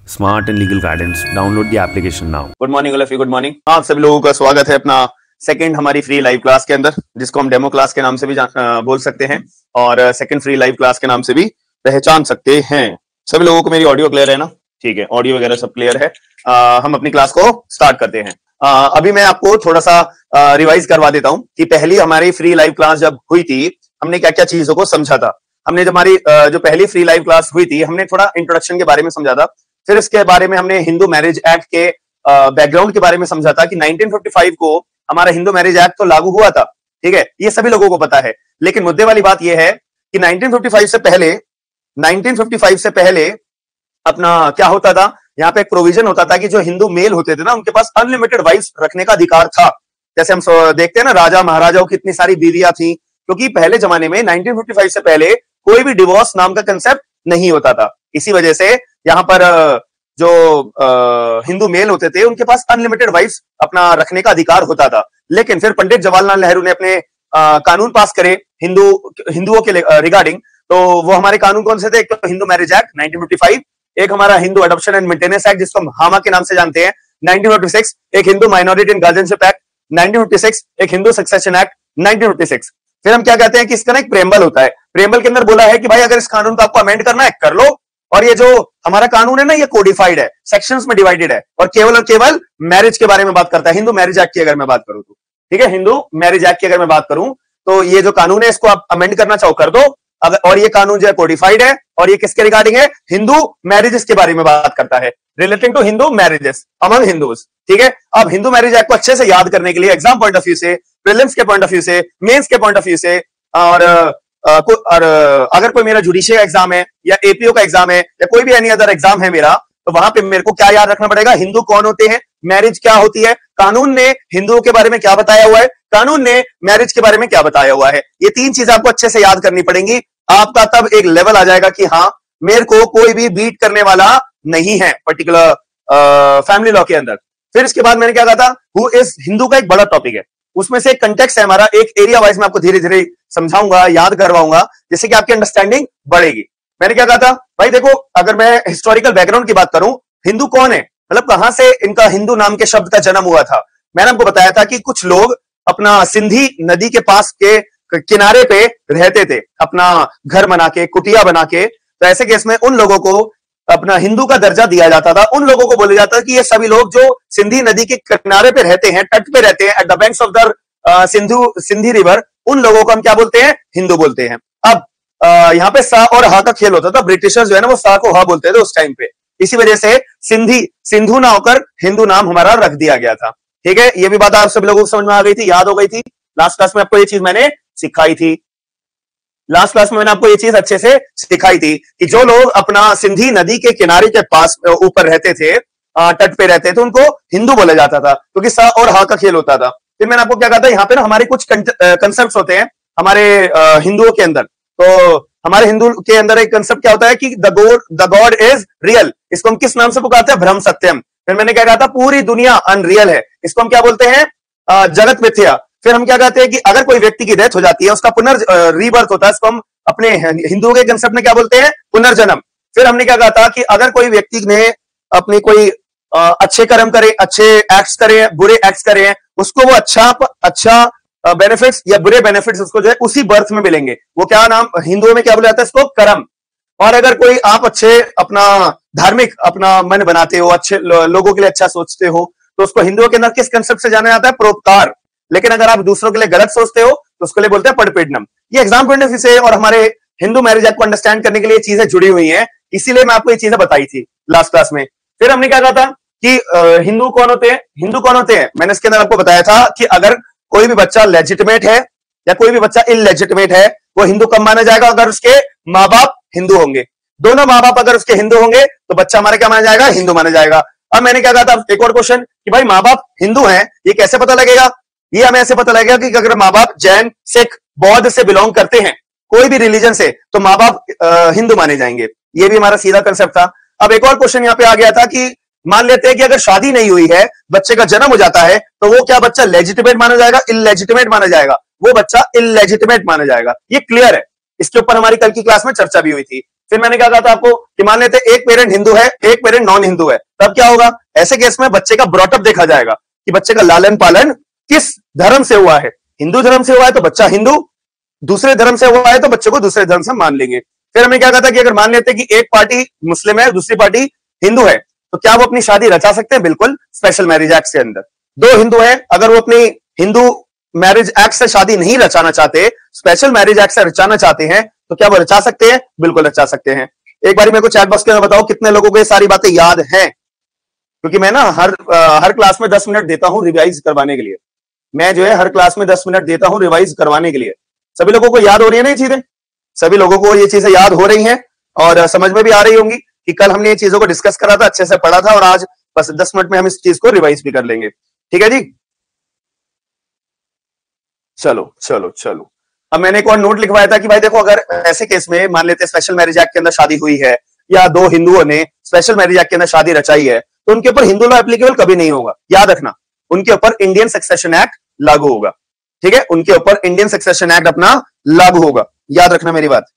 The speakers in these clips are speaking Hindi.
Smart and legal guidance. Download the application now. Good morning all of you, good morning. आप सभी लोगों का स्वागत है अपना सेकंड हमारी फ्री लाइव क्लास के अंदर, जिसको हम डेमो क्लास के नाम से भी बोल सकते हैं और सेकंड फ्री लाइव क्लास के नाम से भी पहचान सकते हैं। सभी लोगों को मेरी ऑडियो क्लियर है ना? ठीक है, ऑडियो वगैरह सब क्लियर है। हम अपनी क्लास को स्टार्ट करते हैं। अभी मैं आपको थोड़ा सा रिवाइज करवा देता हूं कि पहली हमारी फ्री लाइव क्लास जब हुई थी हमने क्या क्या चीजों को समझा था। हमने जब हमारी जो पहली फ्री लाइव क्लास हुई थी हमने थोड़ा इंट्रोडक्शन के बारे में समझा था, फिर इसके बारे में हमने हिंदू मैरिज एक्ट के बैकग्राउंड के बारे में समझा था कि 1955 को हमारा हिंदू मैरिज एक्ट तो लागू हुआ था। ठीक है, ये सभी लोगों को पता है, लेकिन मुद्दे वाली बात यह है कि 1955 से पहले अपना क्या होता था, यहाँ पे एक प्रोविजन होता था कि जो हिंदू मेल होते थे ना उनके पास अनलिमिटेड वाइफ्स रखने का अधिकार था। जैसे हम देखते हैं ना, राजा महाराजाओं की इतनी सारी बीवियां थी, क्योंकि पहले जमाने में 1955 से पहले कोई भी डिवोर्स नाम का कंसेप्ट नहीं होता था। इसी वजह से यहाँ पर जो हिंदू मेल होते थे उनके पास अनलिमिटेड वाइफ्स अपना रखने का अधिकार होता था। लेकिन फिर पंडित जवाहरलाल नेहरू ने अपने कानून पास करे हिंदुओं के रिगार्डिंग। तो वो हमारे कानून कौन से थे? एक तो हिंदू मैरिज एक्ट 1955, एक हमारा Hindu adoption and maintenance act जिसको हम हामा के नाम से जानते हैं 1956, एक Hindu minority and guardianship act 1956, एक हिंदू सक्सेशन एक्ट 1956। फिर हम क्या कहते हैं कि इसका ना एक प्रेम्बल होता है। प्रेम्बल के अंदर बोला है कि भाई अगर इस कानून को आपको अमेंड करना है कर लो, और ये जो हमारा कानून है ना ये कोडिफाइड है, सेक्शंस में डिवाइडेड है और केवल मैरिज के बारे में बात करता है। हिंदू मैरिज एक्ट की अगर मैं बात करूं तो ठीक है, हिंदू मैरिज एक्ट की अगर मैं बात करूं तो ये जो कानून है इसको आप अमेंड करना चाहो कर दो। अगर और ये कानून जो है कोडिफाइड है और ये किसके रिगार्डिंग है? हिंदू मैरिजेस के बारे में बात करता है, relating to Hindu marriages among Hindus. ठीक है, अब हिंदू मैरिज एक्ट को अच्छे से याद करने के लिए एग्जाम पॉइंट ऑफ व्यू से, प्रीलिम्स के पॉइंट ऑफ व्यू से, मेंस के पॉइंट ऑफ व्यू से, और अगर कोई मेरा जुडिशियल एग्जाम है या एपीओ का एग्जाम है या कोई भी एनी अदर एग्जाम है मेरा, तो वहां पे मेरे को क्या याद रखना पड़ेगा? हिंदू कौन होते हैं, मैरिज क्या होती है, कानून ने हिंदुओं के बारे में क्या बताया हुआ है, कानून ने मैरिज के बारे में क्या बताया हुआ है। ये तीन चीज आपको अच्छे से याद करनी पड़ेंगी। आपका तब एक लेवल आ जाएगा कि हाँ मेरे को कोई भी बीट करने वाला नहीं है पर्टिकुलर फैमिली लॉ के अंदर। फिर इसके बाद मैंने क्या कहा था, हु इज हिंदू का एक बड़ा टॉपिक है, उसमें से एक कंटेक्स्ट है हमारा, एक एरिया वाइज में आपको धीरे धीरे समझाऊंगा, याद करवाऊंगा, जिससे कि आपकी अंडरस्टैंडिंग बढ़ेगी। मैंने क्या कहा था भाई, देखो अगर मैं हिस्टोरिकल बैकग्राउंड की बात करूं, हिंदू कौन है, मतलब कहां से इनका हिंदू नाम के शब्द का जन्म हुआ था। मैंने आपको बताया था कि कुछ लोग अपना सिंधी नदी के पास के किनारे पे रहते थे, अपना घर बना के, कुटिया बना के। तो ऐसे केस में उन लोगों को अपना हिंदू का दर्जा दिया जाता था। उन लोगों को बोला जाता था कि ये सभी लोग जो सिंधी नदी के किनारे पे रहते हैं, तट पे रहते हैं, at the banks of the Sindhi river, उन लोगों को हम क्या बोलते हैं? हिंदू बोलते हैं। अब यहाँ पे सा और हा का खेल होता था। ब्रिटिशर्स जो है ना वो सा को हा बोलते थे उस टाइम पे, इसी वजह से सिंधु ना होकर हिंदू नाम हमारा रख दिया गया था। ठीक है, ये भी बात आप सब लोगों को समझ में आ गई थी, याद हो गई थी। लास्ट क्लास में आपको ये चीज मैंने सिखाई थी, लास्ट क्लास में मैंने आपको ये चीज अच्छे से सिखाई थी कि जो लोग अपना सिंधी नदी के किनारे के पास ऊपर रहते थे, तट पे रहते थे, उनको हिंदू बोला जाता था, क्योंकि सा और हा का खेल होता था। फिर मैंने आपको क्या कहा था, यहाँ पे ना हमारे कुछ कंसेप्ट होते हैं हमारे हिंदुओं के अंदर। तो हमारे हिंदू के अंदर एक कंसेप्ट क्या होता है कि द गॉड इज रियल। इसको हम किस नाम से पुकारते हैं? ब्रह्म सत्यम। फिर मैंने क्या कहा था, पूरी दुनिया अनरियल है, इसको हम क्या बोलते हैं? जगत मिथ्या। फिर हम क्या कहते हैं कि अगर कोई व्यक्ति की डेथ हो जाती है, उसका रीबर्थ होता है, इसको हम अपने हिंदुओं के कंसेप्ट में क्या बोलते हैं? पुनर्जन्म। फिर हमने क्या कहा था कि अगर कोई व्यक्ति ने अपनी कोई अच्छे कर्म करे, अच्छे एक्ट्स करे, बुरे एक्ट्स करे, उसको वो अच्छा बेनिफिट्स या बुरे बेनिफिट्स उसको जो है उसी बर्थ में मिलेंगे। वो क्या नाम हिंदुओं में क्या बोला जाता है? इसको कर्म। और अगर कोई आप अच्छे अपना धार्मिक अपना मन बनाते हो, अच्छे लोगों के लिए अच्छा सोचते हो, तो उसको हिंदुओं के अंदर किस कंसेप्ट से जाना जाता है? परोपकार। लेकिन अगर आप दूसरों के लिए गलत सोचते हो तो उसके लिए बोलते हैं पड़पेडनम। ये एग्जाम पॉइंट ऑफ व्यू से और हमारे हिंदू मैरिज एक्ट को अंडरस्टैंड करने के लिए चीजें जुड़ी हुई हैं, इसीलिए मैं आपको ये चीजें बताई थी लास्ट क्लास में। फिर हमने क्या कहा था कि हिंदू कौन होते हैं? हिंदू कौन होते हैं मैंने इसके अंदर आपको बताया था कि अगर कोई भी बच्चा लेजिटिमेट है या कोई भी बच्चा इलेजिटिमेट है, वो हिंदू कब माना जाएगा? अगर उसके माँ बाप हिंदू होंगे। दोनों माँ बाप अगर उसके हिंदू होंगे तो बच्चा हमारा क्या माना जाएगा? हिंदू माना जाएगा। अब मैंने क्या कहा था, एक और क्वेश्चन कि भाई माँ बाप हिंदू हैं, ये कैसे पता लगेगा? ये हमें ऐसे पता लगेगा कि अगर माँ बाप जैन, सिख, बौद्ध से बिलोंग करते हैं, कोई भी रिलीजन से, तो माँ बाप हिंदू माने जाएंगे। ये भी हमारा सीधा कंसेप्ट था। अब एक और क्वेश्चन यहाँ पे आ गया था कि मान लेते हैं कि अगर शादी नहीं हुई है, बच्चे का जन्म हो जाता है, तो वो क्या बच्चा लेजिटिमेट माना जाएगा, इलेजिटिमेट माना जाएगा? वो बच्चा इलेजिटिमेट माना जाएगा। ये क्लियर है, इसके ऊपर हमारी कल की क्लास में चर्चा भी हुई थी। फिर मैंने क्या कहा था आपको कि मान लेते एक पेरेंट हिंदू है, एक पेरेंट नॉन हिंदू है, तब क्या होगा? ऐसे केस में बच्चे का ब्रॉटअप देखा जाएगा कि बच्चे का लालन पालन किस धर्म से हुआ है। हिंदू धर्म से हुआ है तो बच्चा हिंदू, दूसरे धर्म से हुआ है तो बच्चे को दूसरे धर्म से मान लेंगे। फिर हमें क्या कहा था कि अगर मान लेते कि एक पार्टी मुस्लिम है, दूसरी पार्टी हिंदू है, तो क्या वो अपनी शादी रचा सकते हैं? बिल्कुल, स्पेशल मैरिज एक्ट के अंदर। दो हिंदू है, अगर वो अपनी हिंदू मैरिज एक्ट से शादी नहीं रचाना चाहते, स्पेशल मैरिज एक्ट से रचाना चाहते हैं, तो क्या वो रचा सकते हैं? बिल्कुल रचा सकते हैं। एक बार मेरे को चैट बॉक्स के अंदर बताओ कितने लोगों को ये सारी बातें याद हैं, क्योंकि मैं ना हर क्लास में 10 मिनट देता हूं रिवाइज करवाने के लिए। मैं जो है हर क्लास में 10 मिनट देता हूं रिवाइज करवाने के लिए। सभी लोगों को याद हो रही है ना ये चीजें? सभी लोगों को ये चीजें याद हो रही हैं और समझ में भी आ रही होंगी कि कल हमने ये चीजों को डिस्कस करा था, अच्छे से पढ़ा था, और आज बस 10 मिनट में हम इस चीज को रिवाइज भी कर लेंगे। ठीक है जी, चलो चलो चलो। अब मैंने एक और नोट लिखवाया था कि भाई देखो, अगर ऐसे केस में मान लेते स्पेशल मैरिज एक्ट के अंदर शादी हुई है या दो हिंदुओं ने स्पेशल मैरिज एक्ट के अंदर शादी रचाई है, तो उनके ऊपर हिंदू लॉ एप्लीकेबल कभी नहीं होगा। याद रखना, उनके ऊपर इंडियन सक्सेशन एक्ट लागू होगा। ठीक है, उनके ऊपर इंडियन सक्सेशन एक्ट अपना लागू होगा। याद रखना मेरी बात।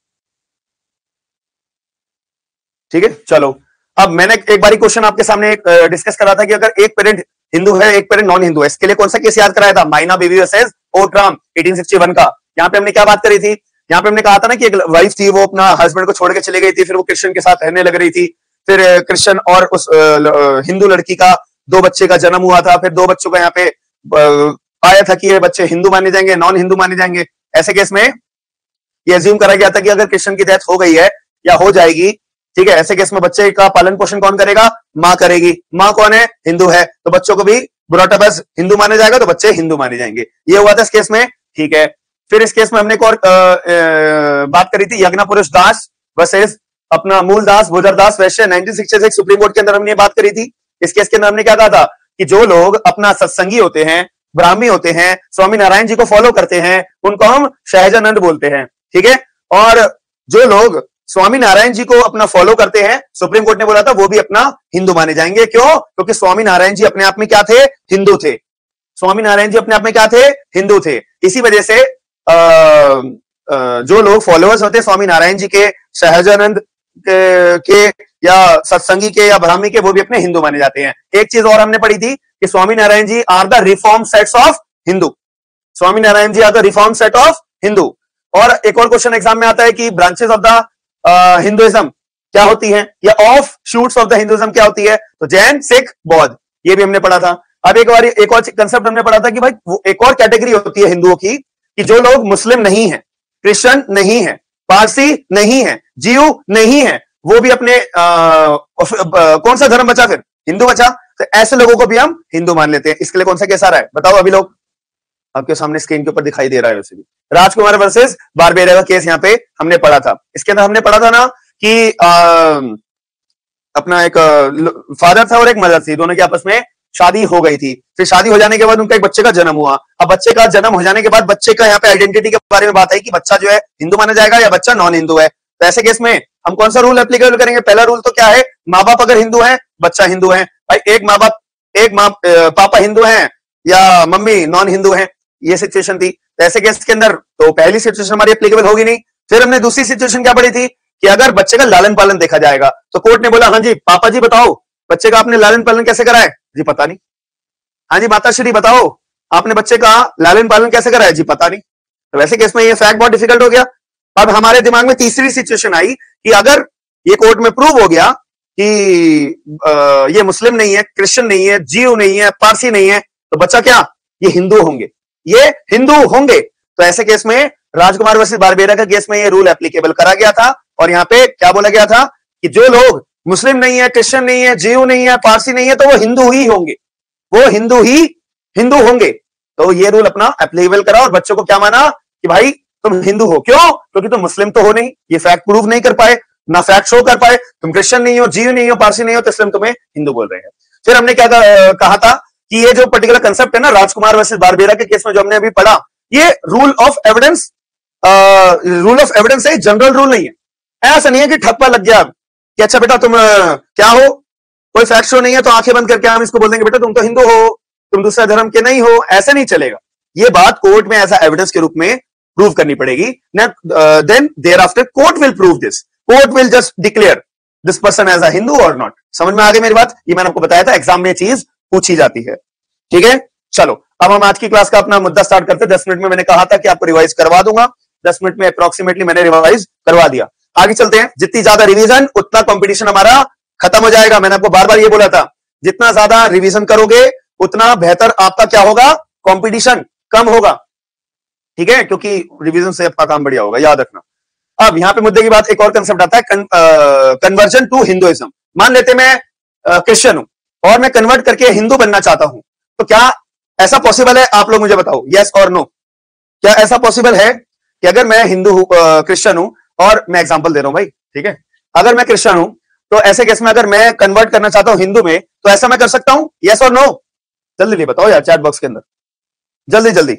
ठीक है, चलो। अब मैंने एक बारी क्वेश्चन आपके सामने डिस्कस करा था कि अगर एक पेरेंट हिंदू है, एक पेरेंट नॉन हिंदू है, इसके लिए कौन सा केस याद कराया था? माइना बीवी वर्सेस ओट्राम 1861 का। यहाँ पे हमने क्या बात करी थी? यहाँ पे हमने कहा था ना कि एक वाइफ थी, वो अपना हस्बैंड को छोड़ के चली गई थी, फिर वो क्रिश्चियन के साथ रहने लग रही थी, फिर क्रिश्चियन और उस हिंदू लड़की का 2 बच्चे का जन्म हुआ था, फिर 2 बच्चों का यहाँ पे आया था कि ये बच्चे हिंदू माने जाएंगे, नॉन हिंदू माने जाएंगे। ऐसे केस में ये अज्यूम करा गया था कि अगर क्रिश्चियन की डेथ हो गई है या हो जाएगी, ठीक है, ऐसे केस में बच्चे का पालन पोषण कौन करेगा? माँ करेगी। माँ कौन है? हिंदू है, तो बच्चों को भी ब्रॉटअप एज हिंदू माना जाएगा, तो बच्चे हिंदू माने जाएंगे। ये हुआ था इस केस में। ठीक है, फिर इस केस में हमने एक और बात करी थी, यज्ञ पुरुष दास वर्सेस अपना मूल दास भोजर दास वैश्य 1966 सुप्रीम कोर्ट के अंदर हमने बात करी थी। इस केस के अंदर हमने क्या कहा था कि जो लोग अपना सत्संगी होते हैं, ब्राह्मी होते हैं, स्वामी नारायण जी को फॉलो करते हैं, उनको हम सहजानंद बोलते हैं। ठीक है, और जो लोग स्वामी नारायण जी को अपना फॉलो करते हैं, सुप्रीम कोर्ट ने बोला था वो भी अपना हिंदू माने जाएंगे। क्यों? क्योंकि स्वामी नारायण जी अपने आप में क्या थे? हिंदू थे। स्वामी नारायण जी अपने आप में क्या थे? हिंदू थे। इसी वजह से जो लोग फॉलोअर्स होते हैं स्वामी नारायण जी के, सहजानंद के या सत्संगी के या ब्राह्मी के, वो भी अपने हिंदू माने जाते हैं। एक चीज और हमने पढ़ी थी कि Swami Narayan ji are the reform sects of Hindu. Swami Narayan ji are the reform sect of Hindu. और एक और क्वेश्चन एग्जाम में आता है कि ब्रांचेस ऑफ द हिंदुइज्म क्या होती है, या offshoots of the Hinduism क्या होती है? तो जैन, सिख, बौद्ध, ये भी हमने पढ़ा था। अब एक और कंसेप्ट हमने पढ़ा था कि भाई वो एक और कैटेगरी होती है हिंदुओं की, कि जो लोग मुस्लिम नहीं है, क्रिश्चियन नहीं है, पारसी नहीं है, जीव नहीं है, वो भी अपने कौन सा धर्म बचा? फिर हिंदू बचा। तो ऐसे लोगों को भी हम हिंदू मान लेते हैं। इसके लिए कौन सा केस आ रहा है बताओ? अभी लोग आपके सामने स्क्रीन के ऊपर दिखाई दे रहा है। वैसे भी राजकुमार वर्सेस बारबेरिया का केस यहाँ पे हमने पढ़ा था। इसके अंदर हमने पढ़ा था ना कि अपना एक फादर था और एक मदर थी, दोनों की आपस में शादी हो गई थी। फिर शादी हो जाने के बाद उनका एक बच्चे का जन्म हुआ। अब बच्चे का जन्म हो जाने के बाद बच्चे का यहाँ पे आइडेंटिटी के बारे में बात आई कि बच्चा जो है हिंदू माना जाएगा या बच्चा नॉन हिंदू है। तो ऐसे केस में हम कौन सा रूल एप्लीकेबल करेंगे? पहला रूल तो क्या है? माँ बाप अगर हिंदू है, बच्चा हिंदू है। भाई एक पापा हिंदू है या मम्मी नॉन हिंदू है, ये सिचुएशन थी। तो ऐसे केस के अंदर तो पहली सिचुएशन हमारी एप्लीकेबल होगी नहीं। फिर हमने दूसरी सिचुएशन क्या पढ़ी थी कि अगर बच्चे का लालन पालन देखा जाएगा, तो कोर्ट ने बोला हाँ जी पापा जी बताओ बच्चे का आपने लालन पालन कैसे करा है? जी पता नहीं। हाँ जी माता श्री बताओ आपने बच्चे का लालन पालन कैसे करा है? जी पता नहीं। तो वैसे केस में ये फैक्ट बहुत डिफिकल्ट हो गया। अब हमारे दिमाग में तीसरी सिचुएशन आई कि अगर ये कोर्ट में प्रूव हो गया कि ये मुस्लिम नहीं है, क्रिश्चियन नहीं है, जीव नहीं है, पारसी नहीं है, तो बच्चा क्या? ये हिंदू होंगे, ये हिंदू होंगे। तो ऐसे केस में राजकुमार वर्सेस बारबेरिया का केस में ये रूल एप्लीकेबल करा गया था। और यहाँ पे क्या बोला गया था कि जो लोग मुस्लिम नहीं है, क्रिश्चियन नहीं है, जीव नहीं है, पारसी नहीं है, तो वो हिंदू ही होंगे, वो हिंदू होंगे। तो ये रूल अपना एप्लीकेबल करा और बच्चों को क्या माना कि भाई तुम हिंदू हो। क्यों? क्योंकि तुम मुस्लिम तो हो नहीं, ये फैक्ट प्रूव नहीं कर पाए, ना फैक्ट शो कर पाए, तुम क्रिश्चियन नहीं हो, जीव नहीं हो, पारसी नहीं हो, तो इसलिए तुम्हें हिंदू बोल रहे हैं। फिर हमने क्या कहा था कि ये जो पर्टिकुलर कंसेप्ट है ना राजकुमार वर्सेस बारबेरिया के केस में जो हमने अभी पढ़ा, ये रूल ऑफ एविडेंस है, जनरल रूल नहीं है। ऐसा नहीं है कि ठप्पा लग गया कि अच्छा बेटा तुम क्या हो, कोई फैक्ट शो नहीं है तो आंखें बंद करके हम इसको बोल देंगे बेटा तुम तो हिंदू हो, तुम दूसरे धर्म के नहीं हो। ऐसे नहीं चलेगा। ये बात कोर्ट में ऐसा एविडेंस के रूप में प्रूव करनी पड़ेगी ना, then there after court will prove this. Court will just declare this person as a Hindu और नॉट। समझ में आ गई मेरी बात? ये मैंने आपको बताया था, एग्जाम में चीज पूछी जाती है। ठीक है, चलो अब हम आज की क्लास का अपना मुद्दा स्टार्ट करते हैं। 10 मिनट में मैंने कहा था कि आपको रिवाइज करवा दूंगा, 10 मिनट में अप्रोक्सीमेटली मैंने रिवाइज करवा दिया। आगे चलते हैं। जितनी ज्यादा रिवीजन उतना कंपटीशन हमारा खत्म हो जाएगा। मैंने आपको बार बार ये बोला था, जितना ज्यादा रिवीजन करोगे उतना बेहतर आपका क्या होगा, कंपटीशन कम होगा। ठीक है, क्योंकि रिवीजन से आपका काम बढ़िया होगा, याद रखना। अब यहां पे मुद्दे की बात, एक और कंसेप्ट आता है, कन्वर्जन टू हिंदुइज्म। मान लेते मैं क्रिश्चियन हूं और मैं कन्वर्ट करके हिंदू बनना चाहता हूं, तो क्या ऐसा पॉसिबल है? आप लोग मुझे बताओ, यस और नो। क्या ऐसा पॉसिबल है कि अगर मैं हिंदू क्रिश्चियन हूं, और मैं एग्जांपल दे रहा हूं भाई, ठीक है, अगर मैं क्रिश्चियन हूं तो ऐसे केस में अगर मैं कन्वर्ट करना चाहता हूं हिंदू में, तो ऐसा मैं कर सकता हूं? यस और नो, जल्दी बताओ यार चैट बॉक्स के अंदर, जल्दी जल्दी।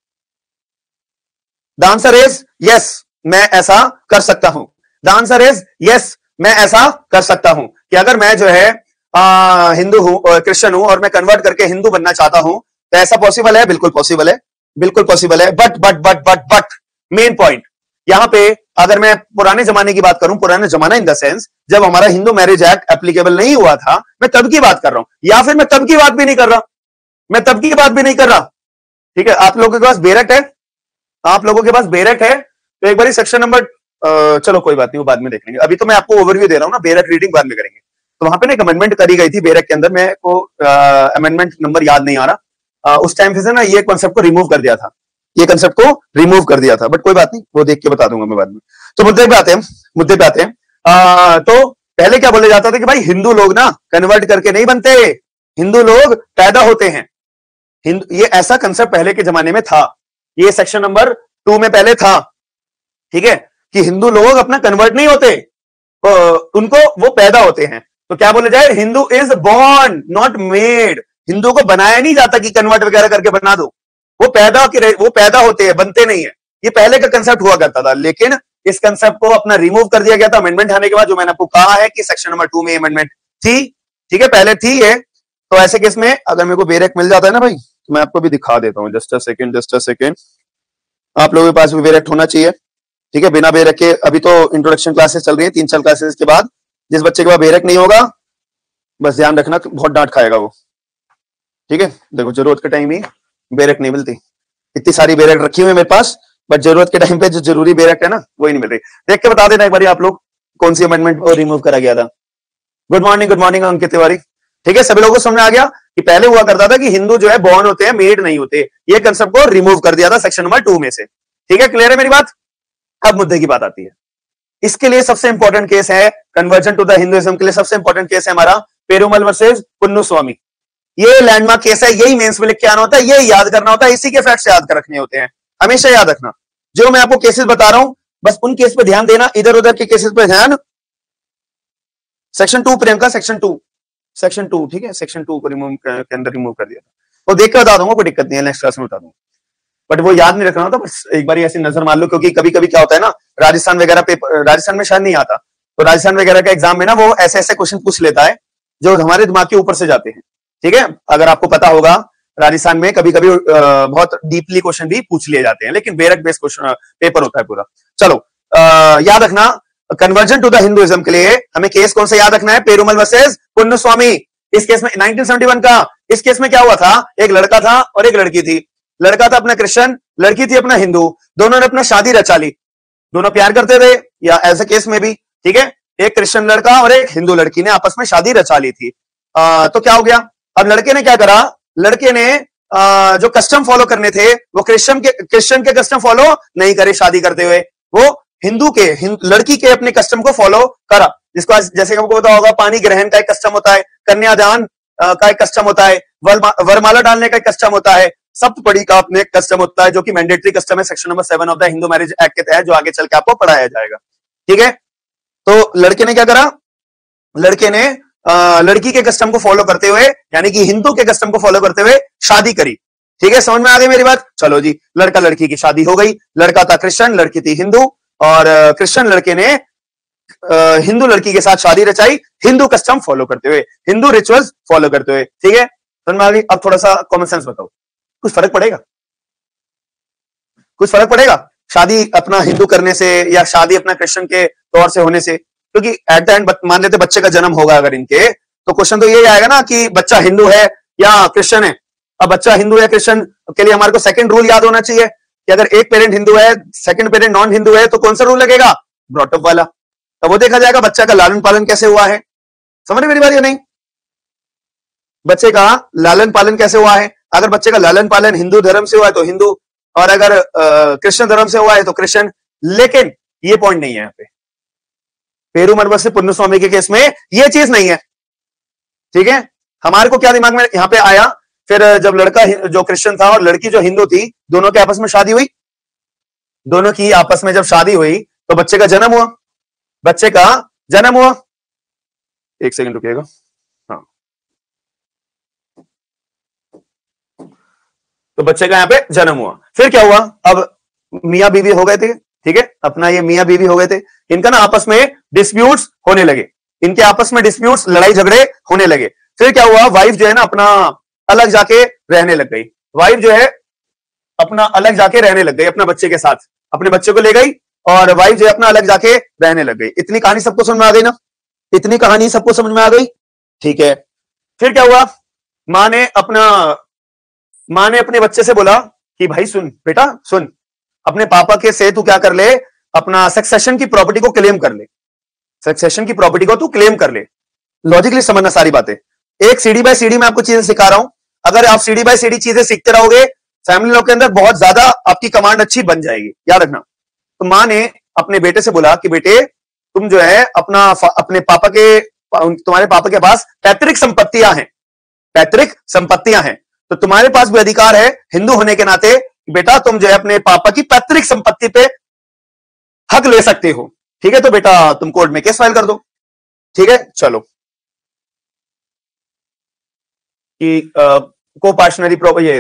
द आंसर इज यस, मैं ऐसा कर सकता हूं। द आंसर इज यस, मैं ऐसा कर सकता हूं कि अगर मैं जो है हिंदू हूं, क्रिश्चियन हूं और मैं कन्वर्ट करके हिंदू बनना चाहता हूं, तो ऐसा पॉसिबल है? बिल्कुल पॉसिबल है, बिल्कुल पॉसिबल है। बट मेन पॉइंट यहां पे, अगर मैं पुराने जमाने की बात करूं, पुराने जमाना इन द सेंस जब हमारा हिंदू मैरिज एक्ट एप्लीकेबल नहीं हुआ था, मैं तब की बात कर रहा हूं, या फिर मैं तब की बात भी नहीं कर रहा, मैं तब की बात भी नहीं कर रहा। ठीक है, आप लोगों के पास बेरक है, आप लोगों के पास बेरक है, तो एक बार सेक्शन नंबर, चलो कोई बात नहीं, वो बाद में देख लेंगे। अभी तो मैं आपको ओवरव्यू दे रहा हूं ना, बेरक रीडिंग बाद में करेंगे। तो वहां पे ना एक अमेंडमेंट करी गई थी बेरक के अंदर, मेरे को अमेंडमेंट नंबर याद नहीं आ रहा, उस टाइम से ना ये कॉन्सेप्ट को रिमूव कर दिया था, ये कंसेप्ट को रिमूव कर दिया था, बट कोई बात नहीं, वो देख के बता दूंगा मैं बाद में। तो मुद्दे पे आते हैं, तो पहले क्या बोले जाता था कि भाई हिंदू लोग ना कन्वर्ट करके नहीं बनते, हिंदू लोग पैदा होते हैं। ये ऐसा कंसेप्ट पहले के जमाने में था, ये सेक्शन नंबर 2 में पहले था। ठीक है, कि हिंदू लोग अपना कन्वर्ट नहीं होते, उनको वो पैदा होते हैं। तो क्या बोले जाए, Hindu is born not made. Hindu को बनाया नहीं जाता कि कन्वर्ट वगैरह करके बना दो, वो पैदा होते हैं, बनते नहीं है। ये पहले का कंसेप्ट हुआ करता था, लेकिन इस कंसेप्ट को अपना रिमूव कर दिया गया था अमेंडमेंट आने के बाद, जो मैंने आपको कहा है कि सेक्शन नंबर 2 में अमेंडमेंट थी। ठीक है, पहले थी ये। तो ऐसे केस में अगर मेरे को बेरक मिल जाता है ना भाई, तो मैं आपको भी दिखा देता हूँ। जस्ट अ सेकेंड, आप लोगों के पास भी बेरक होना चाहिए। ठीक है, बिना बेरक के अभी तो इंट्रोडक्शन क्लासेस चल रही है, 3 साल क्लासेस के बाद जिस बच्चे के पास बेरक नहीं होगा, बस ध्यान रखना, बहुत डांट खाएगा वो। ठीक है, देखो जरूरत के टाइम ही बेरक नहीं मिलती, इतनी सारी बेरक रखी हुई है मेरे पास, बट जरूरत के टाइम पे जो जरूरी बेरक है ना, वही नहीं मिल रही। देख के बता देना एक बार आप लोग, कौन सी अमेंडमेंट रिमूव करा गया था। Good morning Ankit Tiwari. ठीक है, सभी लोगों को समझ आ गया कि पहले हुआ करता था कि हिंदू जो है बॉर्न होते हैं, मेड नहीं होते। ये कंसेप्ट को रिमूव कर दिया था सेक्शन नंबर 2 में से। ठीक है, क्लियर है मेरी बात? अब मुद्दे की बात आती है। इसके लिए सबसे इंपॉर्टेंट केस है, कन्वर्जन टू द हिंदुइज्म के लिए सबसे इंपॉर्टेंट केस है हमारा पेरुमल वर्सेस पुन्नुस्वामी। ये लैंडमार्क केस है, यही मेंस में लिख के आना होता है, यही याद करना होता है, इसी के फैक्ट्स याद कर रखने होते हैं, हमेशा याद रखना। जो मैं आपको केसेस बता रहा हूं, बस उन केस पे ध्यान देना, इधर उधर के केसेस पे ध्यान। सेक्शन 2 प्रियंका, सेक्शन 2, ठीक है, सेक्शन 2 को रिमूव के अंदर रिमूव कर दिया था। वो देख के बता दूंगा, कोई दिक्कत नहीं है, नेक्स्ट क्लास में बता दूंगा, बट वो याद नहीं रखना होता, बस एक बार ऐसी नजर मान लो, क्योंकि कभी कभी क्या होता है ना, राजस्थान वगैरह पेपर, राजस्थान में शायद नहीं आता, तो राजस्थान वगैरह का एग्जाम में ना वो ऐसे ऐसे क्वेश्चन पूछ लेता है जो हमारे दिमाग के ऊपर से जाते हैं। ठीक है, अगर आपको पता होगा, राजस्थान में कभी कभी बहुत डीपली क्वेश्चन भी पूछ लिए जाते हैं, लेकिन बेरक बेस्ड क्वेश्चन पेपर होता है पूरा। चलो याद रखना, कन्वर्जन टू द हिंदुइज्म के लिए हमें केस कौन सा याद रखना है, पेरुमल वर्सेस पुन्नुस्वामी। इस केस में 1971 का, इस केस में क्या हुआ था, एक लड़का था और एक लड़की थी। लड़का था अपना क्रिश्चियन, लड़की थी अपना हिंदू, दोनों ने अपना शादी रचा ली, दोनों प्यार करते थे, या ऐसे केस में भी, ठीक है, एक क्रिश्चियन लड़का और एक हिंदू लड़की ने आपस में शादी रचा ली थी। तो क्या हो गया, अब लड़के ने क्या करा, लड़के ने जो कस्टम फॉलो करने थे वो क्रिश्चियन के कस्टम फॉलो नहीं करे शादी करते हुए, वो हिंदू के लड़की के अपने कस्टम को फॉलो करा, जिसको जैसे हमको पता होगा, पानी ग्रहण का एक कस्टम होता है, कन्यादान का एक कस्टम होता है, वरमाला डालने का एक कस्टम होता है, सप्तपदी का अपने कस्टम होता है, जो कि मैंडेटरी कस्टम है section number 7 of the Hindu marriage act के तहत, जो आगे चल के आपको पढ़ाया जाएगा। ठीक है, तो लड़के ने क्या करा, लड़के ने लड़की के कस्टम को फॉलो करते हुए, यानी कि हिंदू के कस्टम को फॉलो करते हुए शादी करी। ठीक है, समझ में आ गई मेरी बात? चलो जी, लड़का लड़की की शादी हो गई, लड़का था क्रिश्चियन, लड़की थी हिंदू, और क्रिश्चियन लड़के ने हिंदू लड़की के साथ शादी रचाई, हिंदू कस्टम फॉलो करते हुए, हिंदू रिचुअल्स फॉलो करते हुए। ठीक है, समझ में आ गई? अब थोड़ा सा कॉमन सेंस बताओ, कुछ फर्क पड़ेगा? कुछ फर्क पड़ेगा शादी अपना हिंदू करने से, या शादी अपना क्रिश्चियन के तौर से होने से, क्योंकि एट द एंड मान लेते बच्चे का जन्म होगा अगर इनके, तो क्वेश्चन तो ये आएगा ना कि बच्चा हिंदू है या क्रिश्चियन है। अब बच्चा हिंदू या क्रिश्चियन के लिए हमारे को सेकंड रूल याद होना चाहिए कि अगर एक पेरेंट हिंदू है, सेकंड पेरेंट नॉन हिंदू है, तो कौन सा रूल लगेगा? ब्रॉटअप वाला। तो वो देखा जाएगा बच्चा का लालन पालन कैसे हुआ है। समझ मेरी बात या नहीं? बच्चे का लालन पालन कैसे हुआ है। अगर बच्चे का लालन पालन हिंदू धर्म से हुआ है तो हिंदू, और अगर क्रिश्चियन धर्म से हुआ है तो क्रिश्चियन। लेकिन ये पॉइंट नहीं है यहाँ पे। पेरूमल वर्सेस पुन्नुस्वामी के केस में ये चीज नहीं है, ठीक है। हमारे को क्या दिमाग में यहाँ पे आया, फिर जब लड़का जो क्रिश्चियन था और लड़की जो हिंदू थी, दोनों के आपस में शादी हुई। दोनों की आपस में जब शादी हुई तो बच्चे का जन्म हुआ। बच्चे का जन्म हुआ, एक सेकंड रुकिएगा। हाँ, तो बच्चे का यहाँ पे जन्म हुआ। फिर क्या हुआ, अब मियां बीवी हो गए थे, ठीक है। अपना ये मियां बीवी हो गए थे, इनका ना आपस में डिस्प्यूट्स होने लगे। इनके आपस में डिस्प्यूट्स, लड़ाई झगड़े होने लगे। फिर क्या हुआ, वाइफ जो है ना अपना अलग जाके रहने लग गई। वाइफ जो है अपना अलग जाके रहने लग गई अपना बच्चे के साथ, अपने बच्चे को ले गई और वाइफ जो है अपना अलग जाके रहने लग गई। इतनी कहानी सबको समझ में आ गई ना? इतनी कहानी सबको समझ में आ गई, ठीक है। फिर क्या हुआ, मां ने अपने बच्चे से बोला कि भाई सुन बेटा सुन, अपने पापा के से तू क्या कर ले, अपना सक्सेशन की प्रॉपर्टी को क्लेम कर ले। सक्सेशन की प्रॉपर्टी को तू क्लेम कर ले। लॉजिकली समझना सारी बातें, एक सीढ़ी बाय सीढ़ी मैं आपको चीजें सिखा रहा हूं। अगर आप सीढ़ी बाय सीढ़ी चीजें सीखते रहोगे, फैमिली लोग के अंदर बहुत ज्यादा आपकी कमांड अच्छी बन जाएगी, याद रखना। तो मां ने अपने बेटे से बोला कि बेटे तुम जो है अपने पापा के, तुम्हारे पापा के पास पैतृक संपत्तियां हैं, पैतृक संपत्तियां हैं, तो तुम्हारे पास भी अधिकार है हिंदू होने के नाते, बेटा तुम जो है अपने पापा की पैतृक संपत्ति पे हक ले सकते हो, ठीक है। तो बेटा तुम कोर्ट में केस फाइल कर दो, ठीक है। चलो कि co-partitionary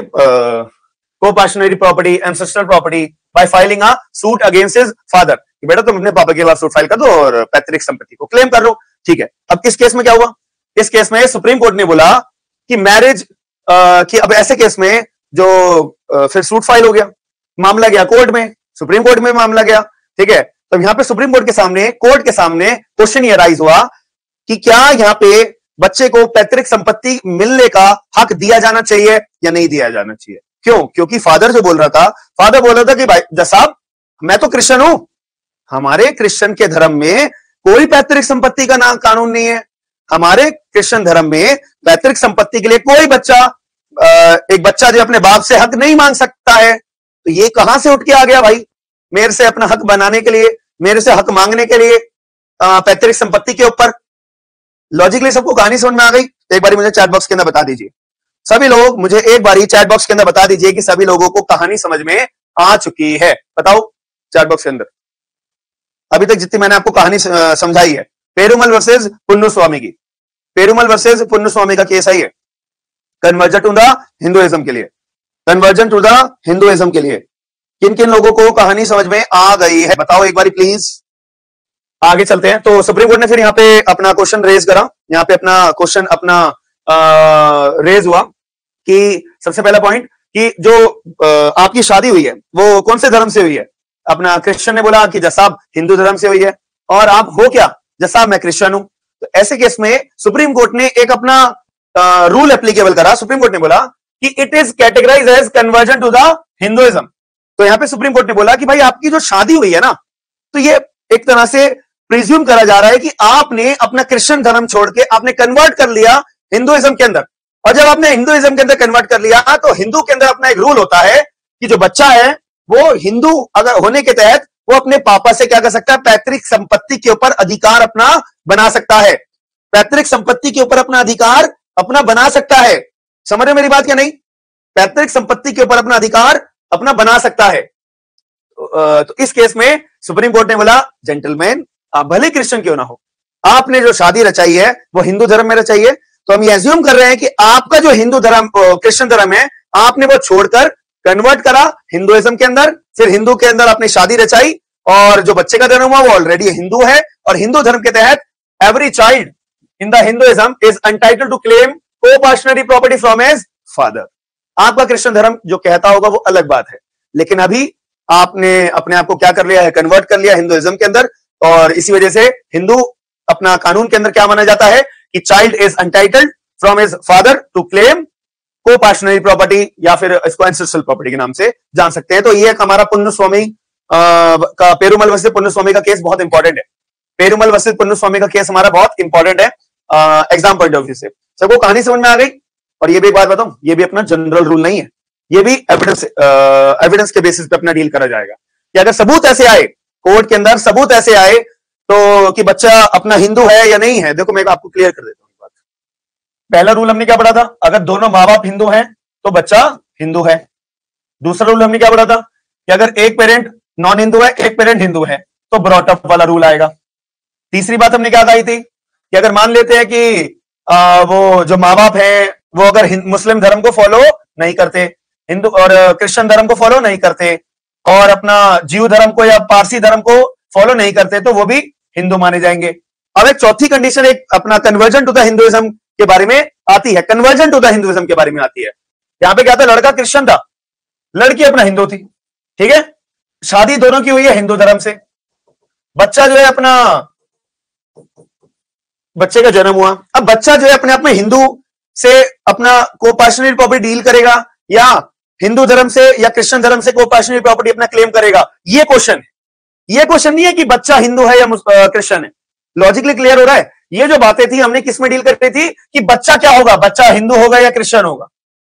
property, ancestral property by filing a suit against his father, कि बेटा तुम अपने पापा के खिलाफ सूट फाइल कर दो और पैतृक संपत्ति को क्लेम कर लो, ठीक है। अब इस केस में क्या हुआ, इस केस में सुप्रीम कोर्ट ने बोला कि मैरिज कि अब ऐसे केस में जो फिर सूट फाइल हो गया, मामला गया कोर्ट में, सुप्रीम कोर्ट में मामला गया, ठीक है। तो यहां पे सुप्रीम कोर्ट के सामने, कोर्ट के सामने क्वेश्चन ये राइज हुआ कि क्या यहां पे बच्चे को पैतृक संपत्ति मिलने का हक दिया जाना चाहिए या नहीं दिया जाना चाहिए। क्यों? क्योंकि फादर जो बोल रहा था, फादर बोल रहा था कि भाई जज साहब मैं तो क्रिश्चियन हूं, हमारे क्रिश्चियन के धर्म में कोई पैतृक संपत्ति का नाम कानून नहीं है। हमारे क्रिश्चियन धर्म में पैतृक संपत्ति के लिए कोई बच्चा, एक बच्चा जो अपने बाप से हक नहीं मांग सकता है। तो ये कहां से उठ के आ गया भाई, मेरे से अपना हक बनाने के लिए, मेरे से हक मांगने के लिए पैतृक संपत्ति के ऊपर। लॉजिकली सबको कहानी समझ में आ गई? एक बार मुझे चैट बॉक्स के अंदर बता दीजिए, सभी लोग मुझे एक बार चैट बॉक्स के अंदर बता दीजिए कि सभी लोगों को कहानी समझ में आ चुकी है। बताओ चैट बॉक्स के अंदर, अभी तक जितनी मैंने आपको कहानी समझाई है। पेरूमल वर्सेस पुन्नुस्वामी की, पेरूमल वर्सेस पुन्नुस्वामी का केस है ये, कन्वर्जन टू द हिंदुइज्म के लिए, कन्वर्जन टू द हिंदुइज्म के लिए। किन किन लोगों को कहानी समझ में आ गई है बताओ एक बार प्लीज। आगे चलते हैं। तो सुप्रीम कोर्ट ने फिर यहाँ पे अपना क्वेश्चन रेज करा, यहाँ पे अपना क्वेश्चन अपना रेज हुआ कि सबसे पहला पॉइंट कि जो आपकी शादी हुई है वो कौन से धर्म से हुई है। अपना क्रिश्चियन ने बोला कि जज साहब हिंदू धर्म से हुई है, और आप हो क्या? जज साहब मैं क्रिश्चियन हूं। तो ऐसे केस में सुप्रीम कोर्ट ने एक अपना रूल एप्लीकेबल करा। सुप्रीम कोर्ट ने बोला कि it is categorised as conversion to the Hinduism. तो यहां पे सुप्रीम कोर्ट ने बोला कि भाई आपकी जो शादी हुई है ना, तो ये एक तरह से प्रिज्यूम करा जा रहा है कि आपने अपना क्रिश्चियन धर्म छोड़ के आपने कन्वर्ट कर लिया हिंदुइज्म के अंदर। और जब आपने हिंदुइज्म के अंदर कन्वर्ट कर लिया तो हिंदू के अंदर अपना एक रूल होता है कि जो बच्चा है वो हिंदू अगर होने के तहत वो अपने पापा से क्या कर सकता है, पैतृक संपत्ति के ऊपर अधिकार अपना बना सकता है। पैतृक संपत्ति के ऊपर अपना अधिकार अपना बना सकता है। समझ रहे मेरी बात क्या नहीं? पैतृक संपत्ति के ऊपर अपना अधिकार अपना बना सकता है। तो इस केस में सुप्रीम कोर्ट ने बोला जेंटलमैन आप भले क्रिश्चियन क्यों ना हो, आपने जो शादी रचाई है वो हिंदू धर्म में रचाई है। तो हम ये एज्यूम कर रहे हैं कि आपका जो हिंदू धर्म क्रिश्चियन धर्म है आपने वो छोड़कर कन्वर्ट करा हिंदुइज्म के अंदर, फिर हिंदू के अंदर अपनी शादी रचाई और जो बच्चे का जन्म हुआ वो ऑलरेडी हिंदू है। और हिंदू धर्म के तहत every child in the Hinduism is entitled to claim coparcenary property from his father. आपका क्रिश्चियन धर्म जो कहता होगा वो अलग बात है, लेकिन अभी आपने अपने आप को क्या कर लिया है, कन्वर्ट कर लिया हिंदुइज्म के अंदर। और इसी वजह से हिंदू अपना कानून के अंदर क्या माना जाता है कि child is entitled from his father to claim coparcenary property, या फिर इसको एंसेस्ट्रल प्रॉपर्टी के नाम से जान सकते हैं। तो ये एक हमारा पुन्नुस्वामी का पेरुमल वर्सेस पुन्नुस्वामी का केस बहुत इंपॉर्टेंट है। पेरुमल वर्सेस पुन्नुस्वामी का केस हमारा बहुत इंपॉर्टेंट है एग्जाम पॉइंट ऑफ व्यू से। सबको कहानी समझ में आ गई? और ये भी एक बात बताऊं, ये भी अपना जनरल रूल नहीं है, ये भी एविडेंस के बेसिस पे अपना डील करा जाएगा कि अगर सबूत ऐसे आए कोर्ट के अंदर, सबूत ऐसे आए तो कि बच्चा अपना हिंदू है या नहीं है। देखो मैं आपको क्लियर कर देता हूं बात। पहला रूल हमने क्या पढ़ा था? अगर दोनों माँ बाप हिंदू हैं तो बच्चा हिंदू है। दूसरा रूल हमने क्या पढ़ा था कि अगर एक पेरेंट नॉन हिंदू है, एक पेरेंट हिंदू है, तो ब्रॉट अप वाला रूल आएगा। तीसरी बात हमने क्या कही थी कि अगर मान लेते हैं कि वो जो माँ बाप है वो अगर मुस्लिम धर्म को फॉलो नहीं करते, हिंदू और क्रिश्चियन धर्म को फॉलो नहीं करते, और अपना जीव धर्म को या पारसी धर्म को फॉलो नहीं करते, तो वो भी हिंदू माने जाएंगे। अब एक चौथी कंडीशन एक अपना कन्वर्जन टू द हिंदुइज्म के बारे में आती है, कन्वर्जन टू द हिंदुइज्म के बारे में आती है। यहां पे क्या था, लड़का क्रिश्चियन था, लड़की अपना हिंदू थी, ठीक है, शादी दोनों की हुई है हिंदू धर्म से, बच्चा जो है अपना, बच्चे का जन्म हुआ। अब बच्चा जो है अपने आप में हिंदू से अपना कोपार्शनरी प्रॉपर्टी डील करेगा या हिंदू धर्म से या क्रिश्चियन धर्म से कोपार्शनरी प्रॉपर्टी अपना क्लेम करेगा, ये क्वेश्चन है। ये क्वेश्चन नहीं है कि बच्चा हिंदू है या क्रिश्चियन है। लॉजिकली क्लियर हो रहा है? ये जो बातें थी हमने किस में डील कर रही थी कि बच्चा क्या होगा, बच्चा हिंदू होगा या क्रिश्चियन होगा।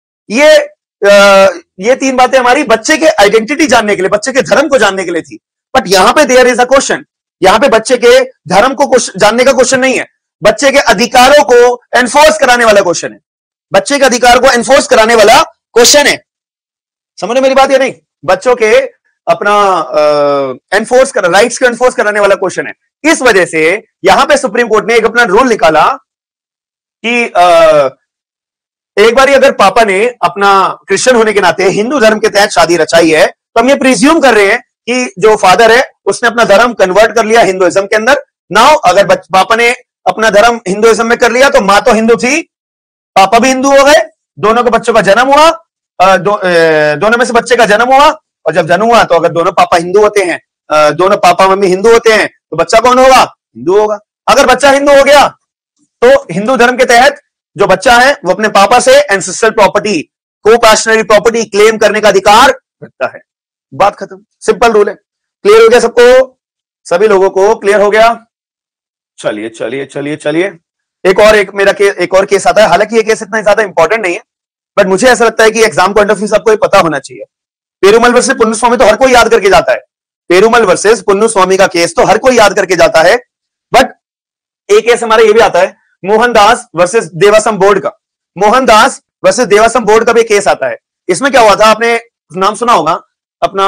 ये तीन बातें हमारी बच्चे के आइडेंटिटी जानने के लिए, बच्चे के धर्म को जानने के लिए थी। बट यहां पे देयर इज अ क्वेश्चन, यहां पे बच्चे के धर्म को जानने का क्वेश्चन नहीं है, बच्चे के अधिकारों को एनफोर्स कराने वाला क्वेश्चन है। बच्चे के अधिकार को एनफोर्स कराने वाला क्वेश्चन है। समझ मेरी बात या नहीं? बच्चों के अपना एनफोर्स कर राइट्स को एनफोर्स कराने वाला क्वेश्चन है। इस वजह से यहां पे सुप्रीम कोर्ट ने एक अपना रूल निकाला कि एक बार अगर पापा ने अपना क्रिश्चियन होने के नाते हिंदू धर्म के तहत शादी रचाई है, तो हम ये प्रिज्यूम कर रहे हैं कि जो फादर है उसने अपना धर्म कन्वर्ट कर लिया हिंदुइज्म के अंदर। नाउ अगर पापा ने अपना धर्म हिंदुइज्म में कर लिया तो मां तो हिंदू थी, पापा भी हिंदू हो गए, दोनों को बच्चों का जन्म हुआ, दोनों में से बच्चे का जन्म हुआ, और जब जन्म हुआ तो अगर दोनों पापा हिंदू होते हैं, दोनों पापा मम्मी हिंदू होते हैं, तो बच्चा कौन होगा? हिंदू होगा। अगर बच्चा हिंदू हो गया तो हिंदू धर्म के तहत जो बच्चा है वो अपने पापा से ancestral property, coparcenary property claim करने का अधिकार रखता है। बात खत्म, सिंपल रूल है। क्लियर हो गया सबको? सभी लोगों को क्लियर हो गया? चलिए चलिए चलिए चलिए, एक और केस आता है। हालांकि ये केस इतना ज्यादा इंपॉर्टेंट नहीं है, बट मुझे ऐसा लगता है कि एग्जाम पॉइंट ऑफ व्यू से आपको ये पता होना चाहिए। पेरुमल वर्सेस पुन्नुस्वामी तो हर कोई याद करके जाता है, पेरुमल वर्सेस पुन्नुस्वामी का केस तो हर कोई याद करके जाता है। बट एक केस हमारा ये भी आता है, मोहनदास वर्सेस देवासम बोर्ड का। मोहनदास वर्सेस देवासम बोर्ड का भी केस आता है। इसमें क्या हुआ था, आपने नाम सुना होगा अपना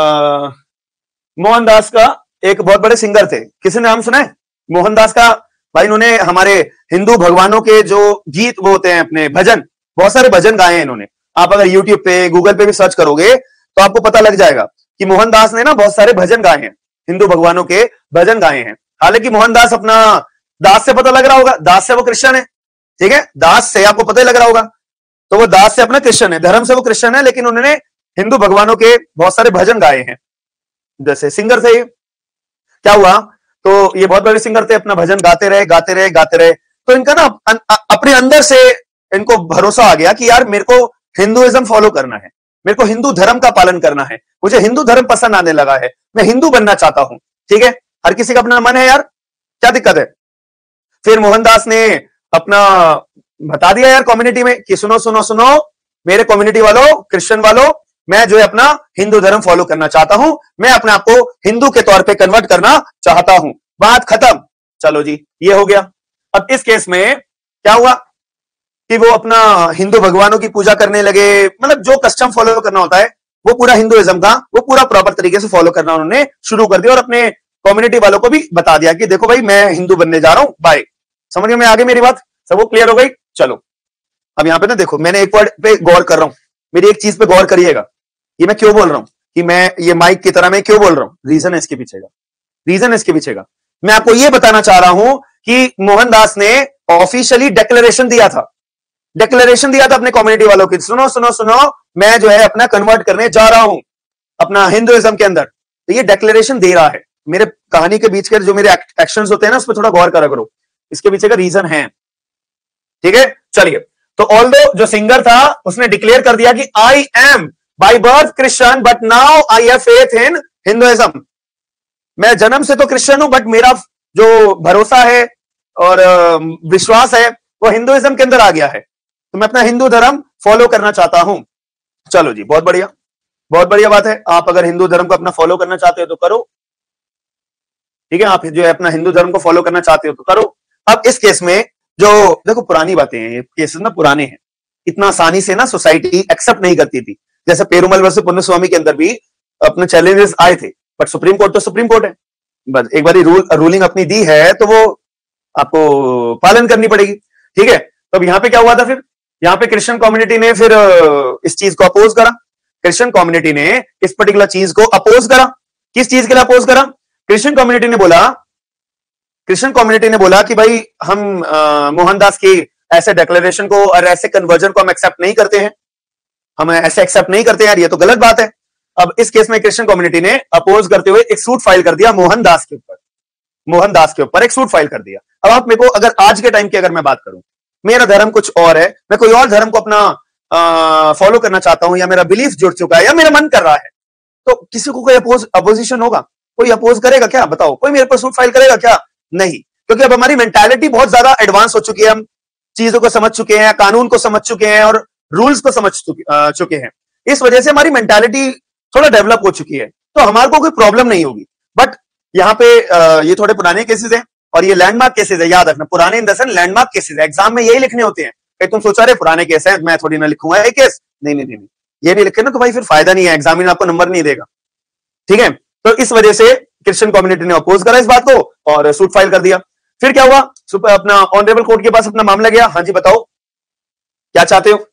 मोहनदास का, एक बहुत बड़े सिंगर थे, किसी ने नाम सुना है मोहनदास का? भाई इन्होंने हमारे हिंदू भगवानों के जो गीत वो होते हैं अपने भजन, बहुत सारे भजन गाए हैं इन्होंने। आप अगर यूट्यूब पे गूगल पे भी सर्च करोगे तो आपको पता लग जाएगा कि मोहनदास ने ना बहुत सारे भजन गाए हैं, हिंदू भगवानों के भजन गाए हैं। हालांकि मोहनदास अपना दास से पता लग रहा होगा, दास से वो क्रिश्चियन है, ठीक है, दास से आपको पता ही लग रहा होगा, तो वो दास से अपना क्रिश्चियन है, धर्म से वो क्रिश्चियन है, लेकिन उन्होंने हिंदू भगवानों के बहुत सारे भजन गाए हैं। जैसे सिंगर थे, क्या हुआ, तो ये बहुत बड़े सिंगर थे, अपना भजन गाते रहे गाते रहे गाते रहे, तो इनका ना अपने अंदर से इनको भरोसा आ गया कि यार मेरे को हिंदुइज्म फॉलो करना है, मेरे को हिंदू धर्म का पालन करना है, मुझे हिंदू धर्म पसंद आने लगा है, मैं हिंदू बनना चाहता हूं। ठीक है, हर किसी का अपना मन है यार, क्या दिक्कत है। फिर मोहनदास ने अपना बता दिया यार कम्युनिटी में कि सुनो सुनो सुनो मेरे कम्युनिटी वालों, क्रिश्चियन वालों, मैं जो है अपना हिंदू धर्म फॉलो करना चाहता हूं, मैं अपने आप को हिंदू के तौर पे कन्वर्ट करना चाहता हूं। बात खत्म, चलो जी ये हो गया। अब इस केस में क्या हुआ कि वो अपना हिंदू भगवानों की पूजा करने लगे, मतलब जो कस्टम फॉलो करना होता है वो पूरा हिंदुइज्म का वो पूरा प्रॉपर तरीके से फॉलो करना उन्होंने शुरू कर दिया, और अपने कम्युनिटी वालों को भी बता दिया कि देखो भाई मैं हिंदू बनने जा रहा हूं, बाय। समझ में आ गई मेरी बात, सबको क्लियर हो गई। चलो अब यहां पे ना देखो, मैंने एक वर्ड पे गौर कर रहा हूं, मेरी एक चीज पे गौर करिएगा, ये मैं क्यों बोल रहा हूं कि मैं ये माइक की तरह मैं क्यों बोल रहा हूं, रीजन है इसके पीछे का, रीजन है इसके पीछे का। मैं आपको ये बताना चाह रहा हूं कि मोहनदास ने ऑफिशियली डिक्लेरेशन दिया था, डिक्लेरेशन दिया था अपने कम्युनिटी वालों की, सुनो सुनो सुनो मैं जो है अपना कन्वर्ट करने जा रहा हूं अपना हिंदुइज्म के अंदर। तो ये डिक्लेरेशन दे रहा है, मेरे कहानी के बीच के जो मेरे एक्शंस होते हैं ना, उस पर थोड़ा गौर करा करो, इसके पीछे का रीजन है। ठीक है, चलिए। तो ऑल्दो जो सिंगर था उसने डिक्लेयर कर दिया कि I am by birth Christian but now I have faith in Hinduism. मैं जन्म से तो क्रिश्चियन हूं, बट मेरा जो भरोसा है और विश्वास है वो हिंदुइज्म के अंदर आ गया है, तो मैं अपना हिंदू धर्म फॉलो करना चाहता हूं। चलो जी, बहुत बढ़िया, बहुत बढ़िया बात है। आप अगर हिंदू धर्म को अपना फॉलो करना चाहते हो तो करो, ठीक है, आप जो है अपना हिंदू धर्म को फॉलो करना चाहते हो तो करो। अब इस केस में जो देखो पुरानी बातें हैं, ये केसेस ना पुराने हैं, इतना आसानी से ना सोसाइटी एक्सेप्ट नहीं करती थी। जैसे पेरुमल वर्सेस पुन्नुस्वामी के अंदर भी अपने चैलेंजेस आए थे, बट सुप्रीम कोर्ट तो सुप्रीम कोर्ट है, बस एक बार रूलिंग अपनी दी है तो वो आपको पालन करनी पड़ेगी। ठीक है, तो अब यहाँ पे क्या हुआ था फिर, यहाँ पे क्रिश्चियन कम्युनिटी ने फिर इस चीज को अपोज करा। क्रिश्चियन कम्युनिटी ने इस पर्टिकुलर चीज को अपोज करा। किस चीज के लिए अपोज करा? क्रिश्चियन कम्युनिटी ने बोला कि भाई हम मोहनदास की ऐसे डिक्लेरेशन को और ऐसे कन्वर्जन को हम एक्सेप्ट नहीं करते हैं, हम ऐसे एक्सेप्ट नहीं करते यार, ये तो गलत बात है। अब इस केस में क्रिश्चियन कम्युनिटी ने अपोज करते हुए एक सूट फाइल कर दिया मोहनदास के ऊपर, मोहनदास के ऊपर एक सूट फाइल कर दिया। अब आप मेरे को अगर आज के टाइम की अगर मैं बात करूं, मेरा धर्म कुछ और है, मैं कोई और धर्म को अपना फॉलो करना चाहता हूं, या मेरा बिलीफ जुड़ चुका है, या मेरा मन कर रहा है, तो किसी को कोई अपोजिशन होगा? कोई अपोज करेगा क्या? बताओ, कोई मेरे पर सूट फाइल करेगा क्या? नहीं, क्योंकि अब हमारी मेंटालिटी बहुत ज्यादा एडवांस हो चुकी है, हम चीजों को समझ चुके हैं, कानून को समझ चुके हैं और रूल्स को समझ चुके हैं। इस वजह से हमारी मेंटालिटी थोड़ा डेवलप हो चुकी है, तो हमारे को कोई प्रॉब्लम नहीं होगी। बट यहाँ पे ये थोड़े पुराने केसेस हैं और ये लैंडमार्क केसेस है, याद रखना, पुराने in the sense landmark cases है। एग्जाम में यही लिखने होते हैं। कि तुम सोचा रहे पुराने केस है, मैं थोड़ी ना लिखूंगा ये केस, नहीं नहीं नहीं, ये नहीं लिखे ना तो भाई फिर फायदा नहीं है, एग्जामिनर आपको नंबर नहीं देगा। ठीक है, तो इस वजह से क्रिश्चियन कम्युनिटी ने अपोज करा इस बात को और सूट फाइल कर दिया। फिर क्या हुआ, अपना ऑनरेबल कोर्ट के पास अपना मामला गया। हाँ जी बताओ क्या चाहते हो?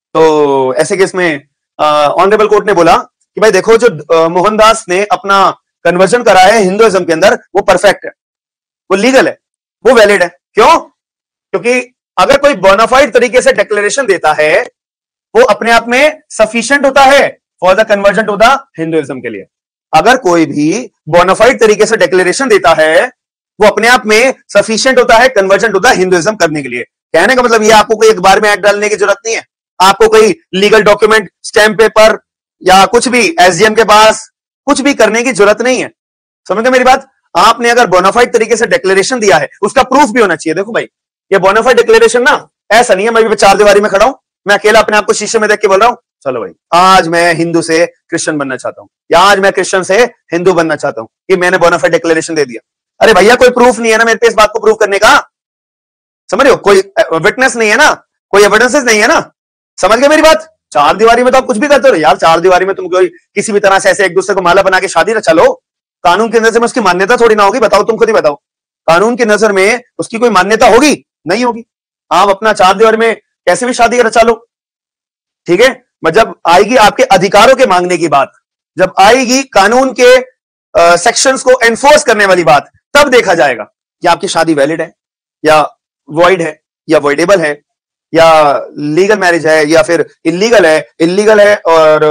तो ऐसे केस में ऑनरेबल कोर्ट ने बोला कि भाई देखो, जो मोहनदास ने अपना कन्वर्जन करा है हिंदुइज्म के अंदर, वो परफेक्ट है, वो लीगल है, वो वैलिड है। क्यों? क्योंकि अगर कोई बोनाफाइड तरीके से डिक्लेरेशन देता है, वो अपने आप में सफिशिएंट होता है for the conversion to the Hinduism के लिए। अगर कोई भी बोनाफाइड तरीके से डिक्लेरेशन देता है, वो अपने आप में सफिशिएंट होता है कन्वर्जन टू द हिंदुइज्म करने के लिए। कहने का मतलब ये, आपको कोई एक बार में एक्ट डालने की जरूरत नहीं है, आपको कोई लीगल डॉक्यूमेंट, स्टैम्प पेपर या कुछ भी एसडीएम के पास कुछ भी करने की जरूरत नहीं है। समझ गए मेरी बात? आपने अगर बोनाफाइड तरीके से डिक्लेरेशन दिया है, उसका प्रूफ भी होना चाहिए। देखो भाई, ये बोनाफाइड डिक्लेरेशन ना ऐसा नहीं है मैं भी चार दीवारी में खड़ा हूं, मैं अकेला अपने आप को शीशे में देख के बोल रहा हूं चलो भाई आज मैं हिंदू से क्रिश्चियन बनना चाहता हूं, या आज मैं क्रिश्चियन से हिंदू बनना चाहता हूं, कि मैंने बोनाफाइड डिक्लेरेशन दे दिया। अरे भैया, कोई प्रूफ नहीं है ना मेरे पे इस बात को प्रूव करने का। समझ रहे हो? कोई विटनेस नहीं है ना, कोई एविडेंसेस नहीं है ना। समझ गए मेरी बात? चार दीवारी में तो आप कुछ भी करते हो यार। चार दीवारी में तुम कोई किसी भी तरह से ऐसे एक दूसरे को माला बना के शादी रचा लो, कानून की नजर में उसकी मान्यता थोड़ी ना होगी। बताओ, तुम खुद ही बताओ, कानून की नजर में उसकी कोई मान्यता होगी? नहीं होगी। आप अपना चार दीवारी में कैसे भी शादी रचा लो, ठीक है। जब आएगी आपके अधिकारों के मांगने की बात, जब आएगी कानून के सेक्शंस को एनफोर्स करने वाली बात, तब देखा जाएगा कि आपकी शादी वैलिड है या वॉइड है या वॉइडेबल है, या लीगल मैरिज है या फिर इलीगल है और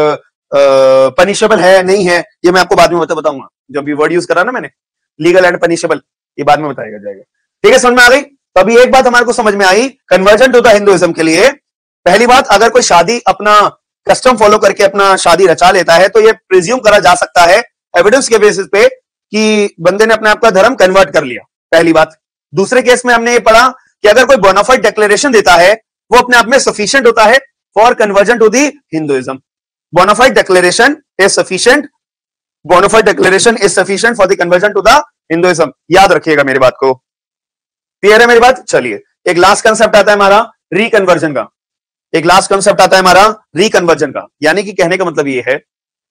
पनिशेबल है नहीं है। ये मैं आपको बाद में बताऊंगा, जब भी वर्ड यूज करा ना मैंने, लीगल एंड पनिशेबल, ये बाद में बताया जाएगा। ठीक है, समझ में आ गई? तो अभी एक बात हमारे को समझ में आई, कन्वर्जन टू द हिंदुइज्म के लिए पहली बात, अगर कोई शादी अपना कस्टम फॉलो करके अपना शादी रचा लेता है, तो ये प्रिज्यूम करा जा सकता है एविडेंस के बेसिस पे कि बंदे ने अपने आप का धर्म कन्वर्ट कर लिया, पहली बात। दूसरे केस में हमने ये पढ़ा कि अगर कोई बोनाफाइड डिक्लेरेशन देता है, वो अपने आप में सफिशिएंट होता है for conversion to the Hinduism. Bona fide declaration is sufficient, bona fide declaration is sufficient for the conversion to the Hinduism. याद रखिएगा मेरी बात को। क्लियर है मेरी बात? चलिए, एक लास्ट कंसेप्ट आता है हमारा रिकन्वर्जन का। एक लास्ट कंसेप्ट आता है हमारा रिकन्वर्जन का, यानी कि कहने का मतलब ये है,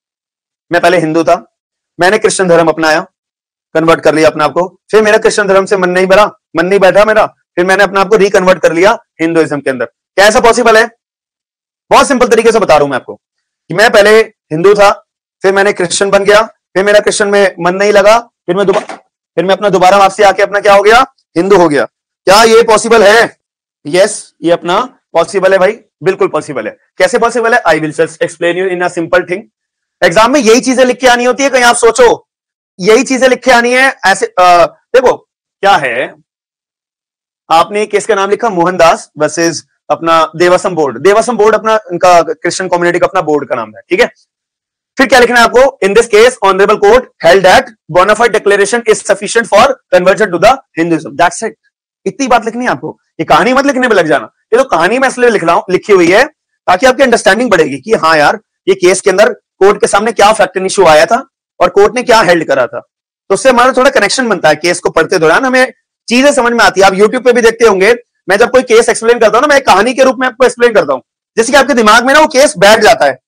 मैं पहले हिंदू था, मैंने क्रिश्चियन धर्म अपनाया, कन्वर्ट कर लिया अपने आप को, फिर मेरा क्रिश्चियन धर्म से मन नहीं बैठा मेरा, फिर मैंने अपने आप को रिकन्वर्ट कर लिया हिंदुइज्म के अंदर। क्या ऐसा पॉसिबल है? बहुत सिंपल तरीके से बता रहा हूं मैं आपको कि मैं पहले हिंदू था, फिर मैंने क्रिश्चियन बन गया, फिर मेरा क्रिश्चियन में मन नहीं लगा, फिर मैं अपना दोबारा वापसी आके अपना क्या हो गया? हिंदू हो गया। क्या ये पॉसिबल है? यस, ये अपना पॉसिबल है भाई, बिल्कुल पॉसिबल है। कैसे पॉसिबल है? I will just explain you in a simple thing. Exam में यही चीजें लिख के आनी होती है। कहीं आप सोचो यही चीजें लिख के आनी है ऐसे। देखो क्या है, आपने केस का नाम लिखा मोहनदास वर्सेस अपना देवासम बोर्ड। देवासम बोर्ड अपना इनका क्रिश्चियन कम्युनिटी का अपना बोर्ड का नाम है, ठीक है। फिर क्या लिखना है आपको, in this case honourable court held that bona fide declaration is sufficient for conversion to the Hinduism. That's it. इतनी बात लिखनी है आपको, ये कहानी मत लिखने में लग जाना। ये तो कहानी मैं इसलिए लिख रहा हूं, लिखी हुई है ताकि आपकी अंडरस्टैंडिंग बढ़ेगी कि हाँ यार, ये केस के अंदर कोर्ट के सामने क्या फैक्ट इशू आया था और कोर्ट ने क्या हेल्ड करा था। तो उससे हमारा थोड़ा कनेक्शन बनता है। केस को पढ़ते दौरान हमें चीजें समझ में आती है। आप यूट्यूब पे भी देखते होंगे, मैं जब कोई केस एक्सप्लेन करता हूं ना, मैं एक कहानी के रूप में आपको एक्सप्लेन करता हूं, जैसे कि आपके दिमाग में ना वो केस बैठ जाता है,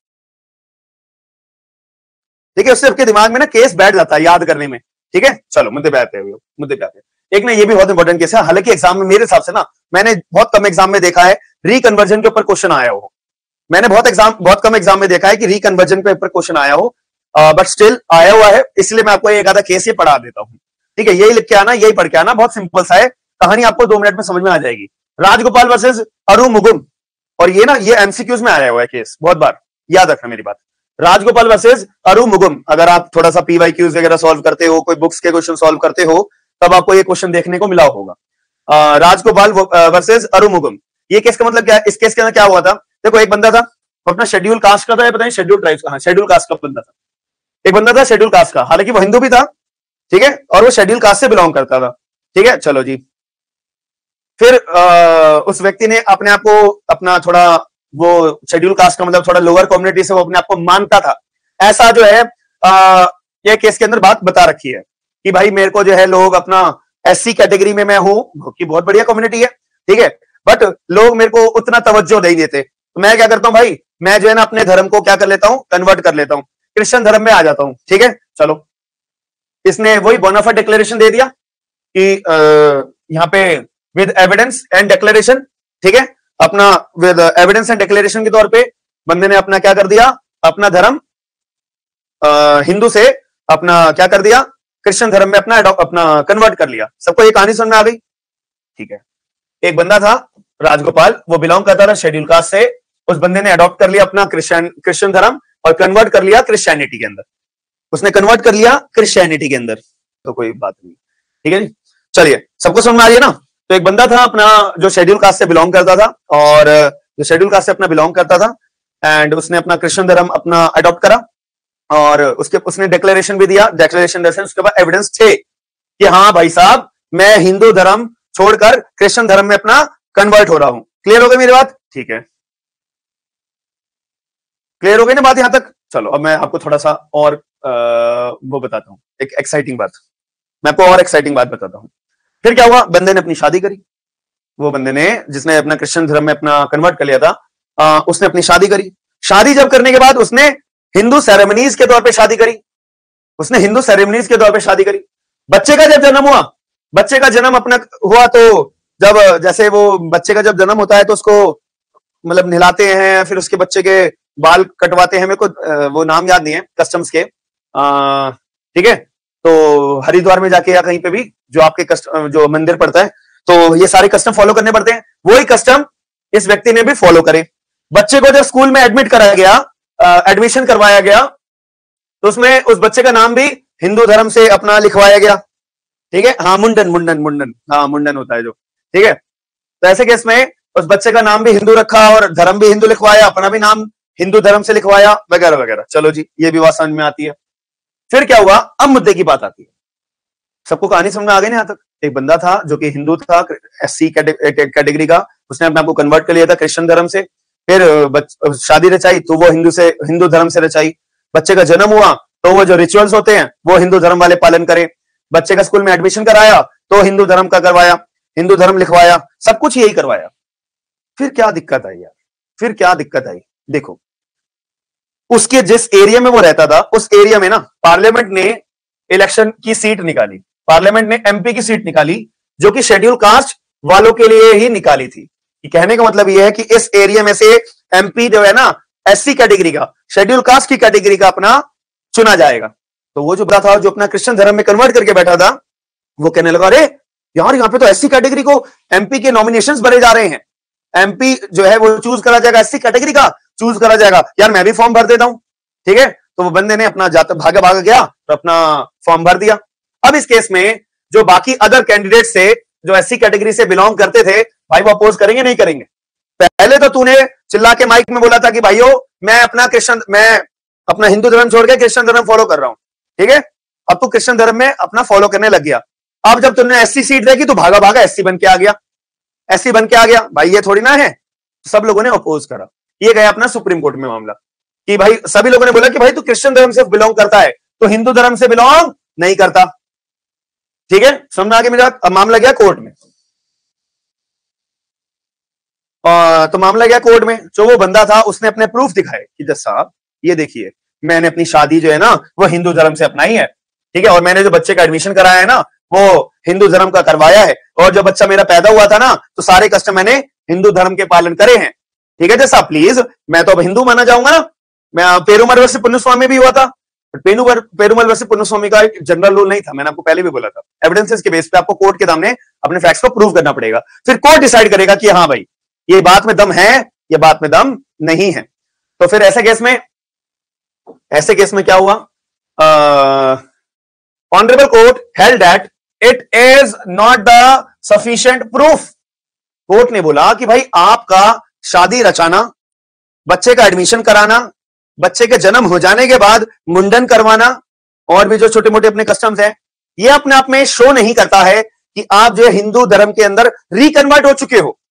ठीक है। उससे आपके दिमाग में ना केस बैठ जाता है याद करने में, ठीक है। चलो मुद्दे पे आते हैं, मुद्दे पे आते हैं। एक ना ये भी बहुत इंपॉर्टेंट केस है, हालांकि एग्जाम में मेरे हिसाब से ना, मैंने बहुत कम एग्जाम में देखा है रिकन्वर्जन के ऊपर क्वेश्चन आया हो। मैंने बहुत कम एग्जाम में देखा है कि रिकन्वर्जन के ऊपर क्वेश्चन आया हो, बट स्टिल आया हुआ है, इसलिए मैं आपको एक आधा केस ही पढ़ा देता हूं, ठीक है। यही लिख के आना, यही पढ़ के आना, बहुत सिंपल सा है, कहानी आपको 2 मिनट में समझ में आ जाएगी। राजगोपाल वर्सेस अरुमुगम, और ये ना ये एमसीक्यूज में आया हुआ है केस, बहुत बार याद रखना मेरी बात। राजगोपाल वर्सेस अरुमुगम, अगर आप थोड़ा सा पीवाईक्यूज वगैरह सॉल्व करते हो, कोई बुक्स के क्वेश्चन सॉल्व करते हो, तब आपको ये क्वेश्चन देखने को मिला होगा। राजगोपाल वर्सेस अरुमुगम, ये केस का मतलब क्या है? इस केस के अंदर क्या हुआ था, देखो एक बंदा था अपना शेड्यूल कास्ट का था, या पता नहीं शेड्यूल ट्राइब्स का, शेड्यूल कास्ट का बंदा था। एक बंदा था शेड्यूल कास्ट का, हालांकि वो हिंदू भी था, ठीक है, और वो शेड्यूल कास्ट से बिलोंग करता था, ठीक है। चलो जी, फिर उस व्यक्ति ने अपने आप को अपना थोड़ा, वो शेड्यूल कास्ट का मतलब थोड़ा लोअर कम्युनिटी से वो अपने आप को मानता था, ऐसा जो है ये केस के अंदर बात बता रखी है कि भाई मेरे को जो है लोग अपना एससी कैटेगरी में मैं हूं, कि बहुत बढ़िया कम्युनिटी है, ठीक है, बट लोग मेरे को उतना तवज्जो नहीं देते, तो मैं क्या करता हूं भाई, मैं जो है ना अपने धर्म को क्या कर लेता हूं, कन्वर्ट कर लेता हूं, क्रिश्चियन धर्म में आ जाता हूं, ठीक है। चलो, इसने वही बोनाफाइड डिक्लेरेशन दे दिया कि यहां पे विद एविडेंस एंड डिक्लेरेशन, ठीक है, अपना विद एविडेंस एंड डिक्लेरेशन के तौर पे बंदे ने अपना क्या कर दिया, अपना धर्म हिंदू से अपना क्या कर दिया, क्रिश्चियन धर्म में अपना कन्वर्ट कर लिया। सबको ये कहानी समझ में आ गई, ठीक है। एक बंदा था राजगोपाल, वो बिलोंग करता था शेड्यूल कास्ट से, उस बंदे ने अडॉप्ट कर लिया अपना क्रिश्चियन धर्म और कन्वर्ट कर लिया क्रिश्चियनिटी के अंदर, उसने कन्वर्ट कर लिया क्रिश्चियनिटी के अंदर, तो कोई बात नहीं, ठीक है जी। चलिए, सबको समझ में आ रही है ना। तो एक बंदा था अपना जो शेड्यूल कास्ट से बिलोंग करता था, और जो शेड्यूल कास्ट से अपना बिलोंग करता था, एंड उसने अपना क्रिश्चियन धर्म अपना अडॉप्ट करा, और उसने डिक्लेरेशन भी दिया। डिक्लेरेशन उसके बाद एविडेंस थे कि हाँ भाई साहब, मैं हिंदू धर्म छोड़कर क्रिश्चियन धर्म में अपना कन्वर्ट हो रहा हूं। क्लियर हो गई मेरी बात, ठीक है, क्लियर हो गई ना बात यहां तक। चलो अब मैं आपको थोड़ा सा और वो बताता हूं, एक एक्साइटिंग बात, मैं आपको और एक्साइटिंग बात बताता हूं। फिर क्या हुआ, बंदे ने अपनी शादी करी, वो बंदे ने जिसने अपना क्रिश्चियन धर्म में अपना कन्वर्ट कर लिया था, उसने अपनी शादी करी। शादी जब करने के बाद उसने हिंदू सेरेमनीज के तौर पे शादी करी, उसने हिंदू सेरेमनीज के तौर पे शादी करी। बच्चे का जब जन्म हुआ, बच्चे का जन्म अपना हुआ, तो जब जैसे वो बच्चे का जब जन्म होता है तो उसको मतलब नहलाते हैं, फिर उसके बच्चे के बाल कटवाते हैं, मेरे को वो नाम याद नहीं है कस्टम्स के, ठीक है। तो हरिद्वार में जाके या कहीं पे भी जो आपके जो मंदिर पड़ता है, तो ये सारे कस्टम फॉलो करने पड़ते हैं, वही कस्टम इस व्यक्ति ने भी फॉलो करे। बच्चे को जब स्कूल में एडमिट कराया गया, एडमिशन करवाया गया, तो उसमें उस बच्चे का नाम भी हिंदू धर्म से अपना लिखवाया गया, ठीक है। हाँ, मुंडन, हाँ मुंडन होता है जो, ठीक है। तो ऐसे केस में उस बच्चे का नाम भी हिंदू रखा और धर्म भी हिंदू लिखवाया, अपना भी नाम हिंदू धर्म से लिखवाया, वगैरह वगैरह। चलो जी, ये भी बात समझ में आती है। फिर क्या हुआ, अब मुद्दे की बात आती है। सबको कहानी समझ में आ गई ना यहाँ तक। एक बंदा था जो कि हिंदू था, एससी कैटेगरी का, उसने अपने आप को कन्वर्ट कर लिया था क्रिश्चियन धर्म से, फिर शादी रचाई तो वो हिंदू धर्म से रचाई। बच्चे का जन्म हुआ तो वो जो रिचुअल्स होते हैं वो हिंदू धर्म वाले पालन करें। बच्चे का स्कूल में एडमिशन कराया तो हिंदू धर्म का करवाया, हिंदू धर्म लिखवाया, सब कुछ यही करवाया। फिर क्या दिक्कत आई यार, फिर क्या दिक्कत आई, देखो उसके जिस एरिया में वो रहता था, उस एरिया में ना पार्लियामेंट ने इलेक्शन की सीट निकाली, पार्लियामेंट ने एमपी की सीट निकाली, जो कि शेड्यूल कास्ट वालों के लिए ही निकाली थी। कहने का मतलब यह है कि इस एरिया में से एमपी जो है ना एससी कैटेगरी का, शेड्यूल कास्ट की कैटेगरी का अपना चुना जाएगा। तो वो जो बड़ा था, जो अपना क्रिश्चियन धर्म में कन्वर्ट करके बैठा था, वो कहने लगा, अरे यार यहाँ पे तो एससी कैटेगरी को एमपी के नॉमिनेशंस भरे जा रहे हैं, एमपी जो है वो चूज करा जाएगा, एससी कैटेगरी का चूज करा जाएगा, यार मैं भी फॉर्म भर देता हूं, ठीक है। तो वो बंदे ने अपना जाता भागा भागा गया तो अपना फॉर्म भर दिया। अब इस केस में जो बाकी अदर कैंडिडेट से जो एससी कैटेगरी से बिलोंग करते थे, भाई वो अपोज करेंगे नहीं करेंगे? पहले तो तूने चिल्ला के माइक में बोला था कि भाइयों मैं अपना हिंदू धर्म छोड़ के क्रिश्चियन धर्म फॉलो कर रहा हूं, ठीक है? अब तू क्रिश्चियन धर्म में अपना फॉलो करने लग गया। अब जब तुमने एससी सीट देखी तो भागा भागा एससी बन के आ गया, एससी बन के आ गया। भाई ये थोड़ी ना है। सब लोगों ने अपोज करा। ये गया अपना सुप्रीम कोर्ट में मामला कि भाई सभी लोगों ने बोला कि भाई तू क्रिश्चियन धर्म से बिलोंग करता है तो हिंदू धर्म से बिलोंग नहीं करता, ठीक है? समझ आगे मेरा। अब मामला गया कोर्ट में, तो मामला गया कोर्ट में। जो वो बंदा था उसने अपने प्रूफ दिखाए कि जज साहब ये देखिए मैंने अपनी शादी जो है ना वो हिंदू धर्म से अपनाई है, ठीक है? और मैंने जो बच्चे का एडमिशन कराया है ना वो हिंदू धर्म का करवाया है, और जो बच्चा मेरा पैदा हुआ था ना तो सारे कष्ट मैंने हिंदू धर्म के पालन करे हैं, ठीक है जज साहब? प्लीज, मैं तो अब हिंदू माना जाऊंगा ना। मैं पेरुमल वर्सेस पुन्नुस्वामी भी हुआ था, पेरुमल वर्सेस पुन्नुस्वामी का एक जनरल रूल नहीं था, मैंने आपको पहले भी बोला था। एविडेंसेस के बेस पे आपको कोर्ट के सामने अपने फैक्ट्स को प्रूव करना पड़ेगा, फिर कोर्ट डिसाइड करेगा कि हाँ भाई ये बात में दम है, ये बात में दम नहीं है। तो फिर ऐसे केस में क्या हुआ? Honourable court held that it is not the sufficient proof. Court ने बोला कि भाई आपका शादी रचाना, बच्चे का एडमिशन कराना, बच्चे के जन्म हो जाने के बाद मुंडन करवाना और भी जो छोटे मोटे अपने कस्टम्स हैं, ये अपने आप में शो नहीं करता है कि आप जो है हिंदू धर्म के अंदर रिकन्वर्ट हो चुके हो।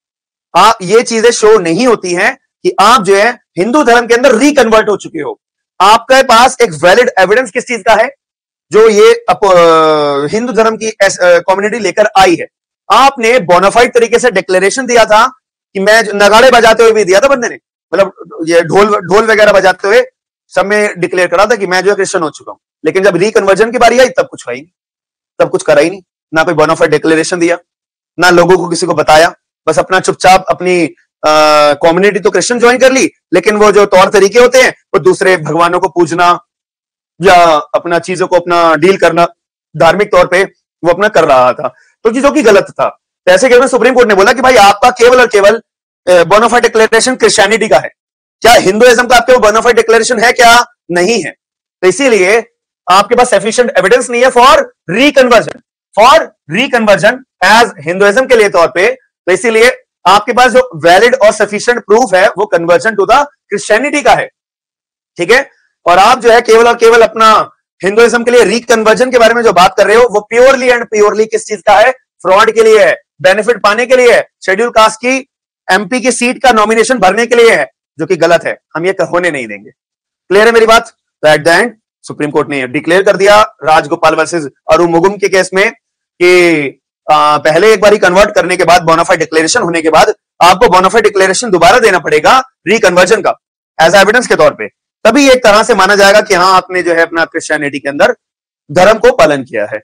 ये चीजें शो नहीं होती हैं कि आप जो है हिंदू धर्म के अंदर रिकन्वर्ट हो चुके हो। आपके पास एक वैलिड एविडेंस किस चीज का है? जो ये हिंदू धर्म की कम्युनिटी लेकर आई है। आपने बोनाफाइड तरीके से डिक्लेरेशन दिया था कि मैं नगाड़े बजाते हुए भी दिया था बंदे ने, मतलब ये ढोल वगैरह बजाते हुए सब में डिक्लेयर करा था कि मैं जो है क्रिश्चियन हो चुका हूं। लेकिन जब रिकन्वर्जन की बारी आई तब कुछ हुआ ही नहीं, तब कुछ करा ही नहीं, ना कोई बोनाफाइड डिक्लेरेशन दिया, ना लोगों को किसी को बताया, बस अपना चुपचाप अपनी कम्युनिटी तो क्रिश्चियन ज्वाइन कर ली, लेकिन वो जो तौर तरीके होते हैं वो दूसरे भगवानों को पूजना या अपना चीजों को अपना डील करना धार्मिक तौर पे वो अपना कर रहा था, तो चीजों की गलत था। तो ऐसे केस में सुप्रीम कोर्ट ने बोला कि भाई आपका केवल और केवल बोनाफाइड डिक्लेरेशन क्रिश्चियनिटी का है, क्या हिंदुइज्म का आपके बोनाफाइड डिक्लेरेशन है? क्या नहीं है। तो इसीलिए आपके पास सफिशिएंट एविडेंस नहीं है फॉर रिकन्वर्जन एज हिंदुइज्म के लिए तौर पे। तो इसीलिए आपके पास जो वैलिड और सफिशिएंट प्रूफ है वो कन्वर्जन टू द क्रिश्चियनिटी का है, ठीक है? और आप जो है केवल और केवल अपना हिंदुइज्म के लिए रिकन्वर्जन के बारे में जो बात कर रहे हो वो प्योरली एंड प्योरली किस चीज का है? फ्रॉड के लिए है, बेनिफिट पाने के लिए है, शेड्यूल कास्ट की एमपी की सीट का नॉमिनेशन भरने के लिए है, जो कि गलत है। हम ये होने नहीं देंगे। क्लियर है मेरी बात? तो at the end supreme court ने डिक्लेयर कर दिया राजगोपाल वर्सेस अरुमुगम के केस में कि पहले एक बार कन्वर्ट करने के बाद बोनाफाइड डिक्लेरेशन होने के बाद आपको बोनाफाइड डिक्लेरेशन दोबारा देना पड़ेगा रिकन्वर्जन का एज एविडेंस के तौर पे, तभी एक तरह से माना जाएगा कि हाँ आपने जो है अपना क्रिश्चियनिटी के अंदर धर्म को पालन किया है।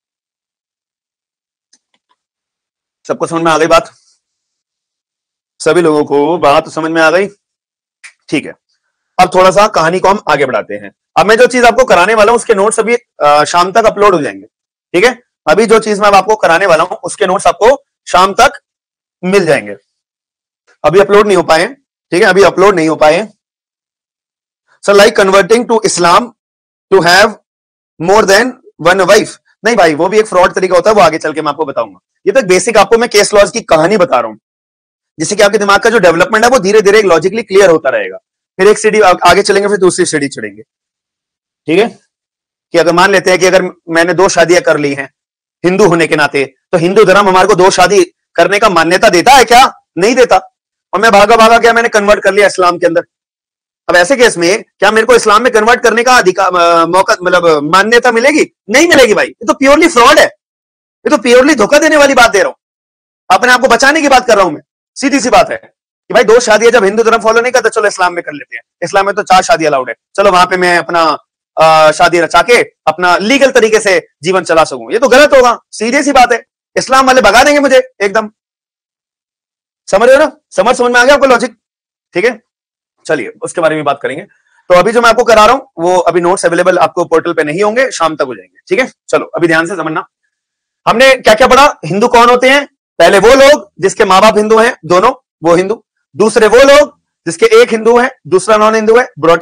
सबको समझ में आ गई बात? सभी लोगों को बात समझ में आ गई? ठीक है, अब थोड़ा सा कहानी को हम आगे बढ़ाते हैं। अब मैं जो चीज आपको कराने वाला हूं उसके नोट्स अभी शाम तक अपलोड हो जाएंगे, ठीक है? अभी जो चीज मैं आपको कराने वाला हूं उसके नोट्स आपको शाम तक मिल जाएंगे। अभी अपलोड नहीं हो पाए, ठीक है? अभी अपलोड नहीं हो पाए। So like converting to Islam to have more than one wife, नहीं भाई वो भी एक फ्रॉड तरीका होता है, वो आगे चल के मैं आपको बताऊंगा। ये तो बेसिक आपको मैं केस लॉज की कहानी बता रहा हूं, जिससे कि आपके दिमाग का जो डेवलपमेंट है वो धीरे धीरे लॉजिकली क्लियर होता रहेगा। फिर एक सीढ़ी आगे चलेंगे, फिर दूसरी सीढ़ी चढ़ेंगे, ठीक है? कि अगर मान लेते हैं कि अगर मैंने 2 शादियां कर ली हैं हिंदू होने के नाते, तो हिंदू धर्म हमारे को 2 शादी करने का मान्यता देता है क्या? नहीं देता। और मैं भागा भागा क्या मैंने कन्वर्ट कर लिया इस्लाम के अंदर। अब ऐसे केस में क्या मेरे को इस्लाम में कन्वर्ट करने का अधिकार मौका मतलब मान्यता मिलेगी? नहीं मिलेगी भाई। ये तो प्योरली फ्रॉड है, ये तो प्योरली धोखा देने वाली बात दे रहा हूं, अपने आप को बचाने की बात कर रहा हूं मैं। सीधी सी बात है कि भाई 2 शादियां जब हिंदू धर्म फॉलो नहीं करता, चलो इस्लाम में कर लेते हैं। इस्लाम में तो 4 शादी अलाउड है, चलो वहां पे मैं अपना शादी रचा के अपना लीगल तरीके से जीवन चला सकूं। ये तो गलत होगा, सीधी सी बात है। इस्लाम वाले भगा देंगे मुझे एकदम। समझ रहे हो ना? समझ में आ गया आपको लॉजिक? ठीक है, चलिए उसके बारे में बात करेंगे। तो अभी जो मैं आपको करा रहा हूं वो अभी नोट्स अवेलेबल आपको पोर्टल पे नहीं होंगे, शाम तक हो जाएंगे, ठीक है? चलो अभी ध्यान से समझना। हमने क्या क्या पढ़ा? हिंदू कौन होते हैं? पहले वो लोग जिसके माँ बाप हिंदू हैं, दोनों वो हिंदू। दूसरे वो लोग जिसके एक हिंदू है दूसरा नॉन हिंदू है, ब्रॉट अप।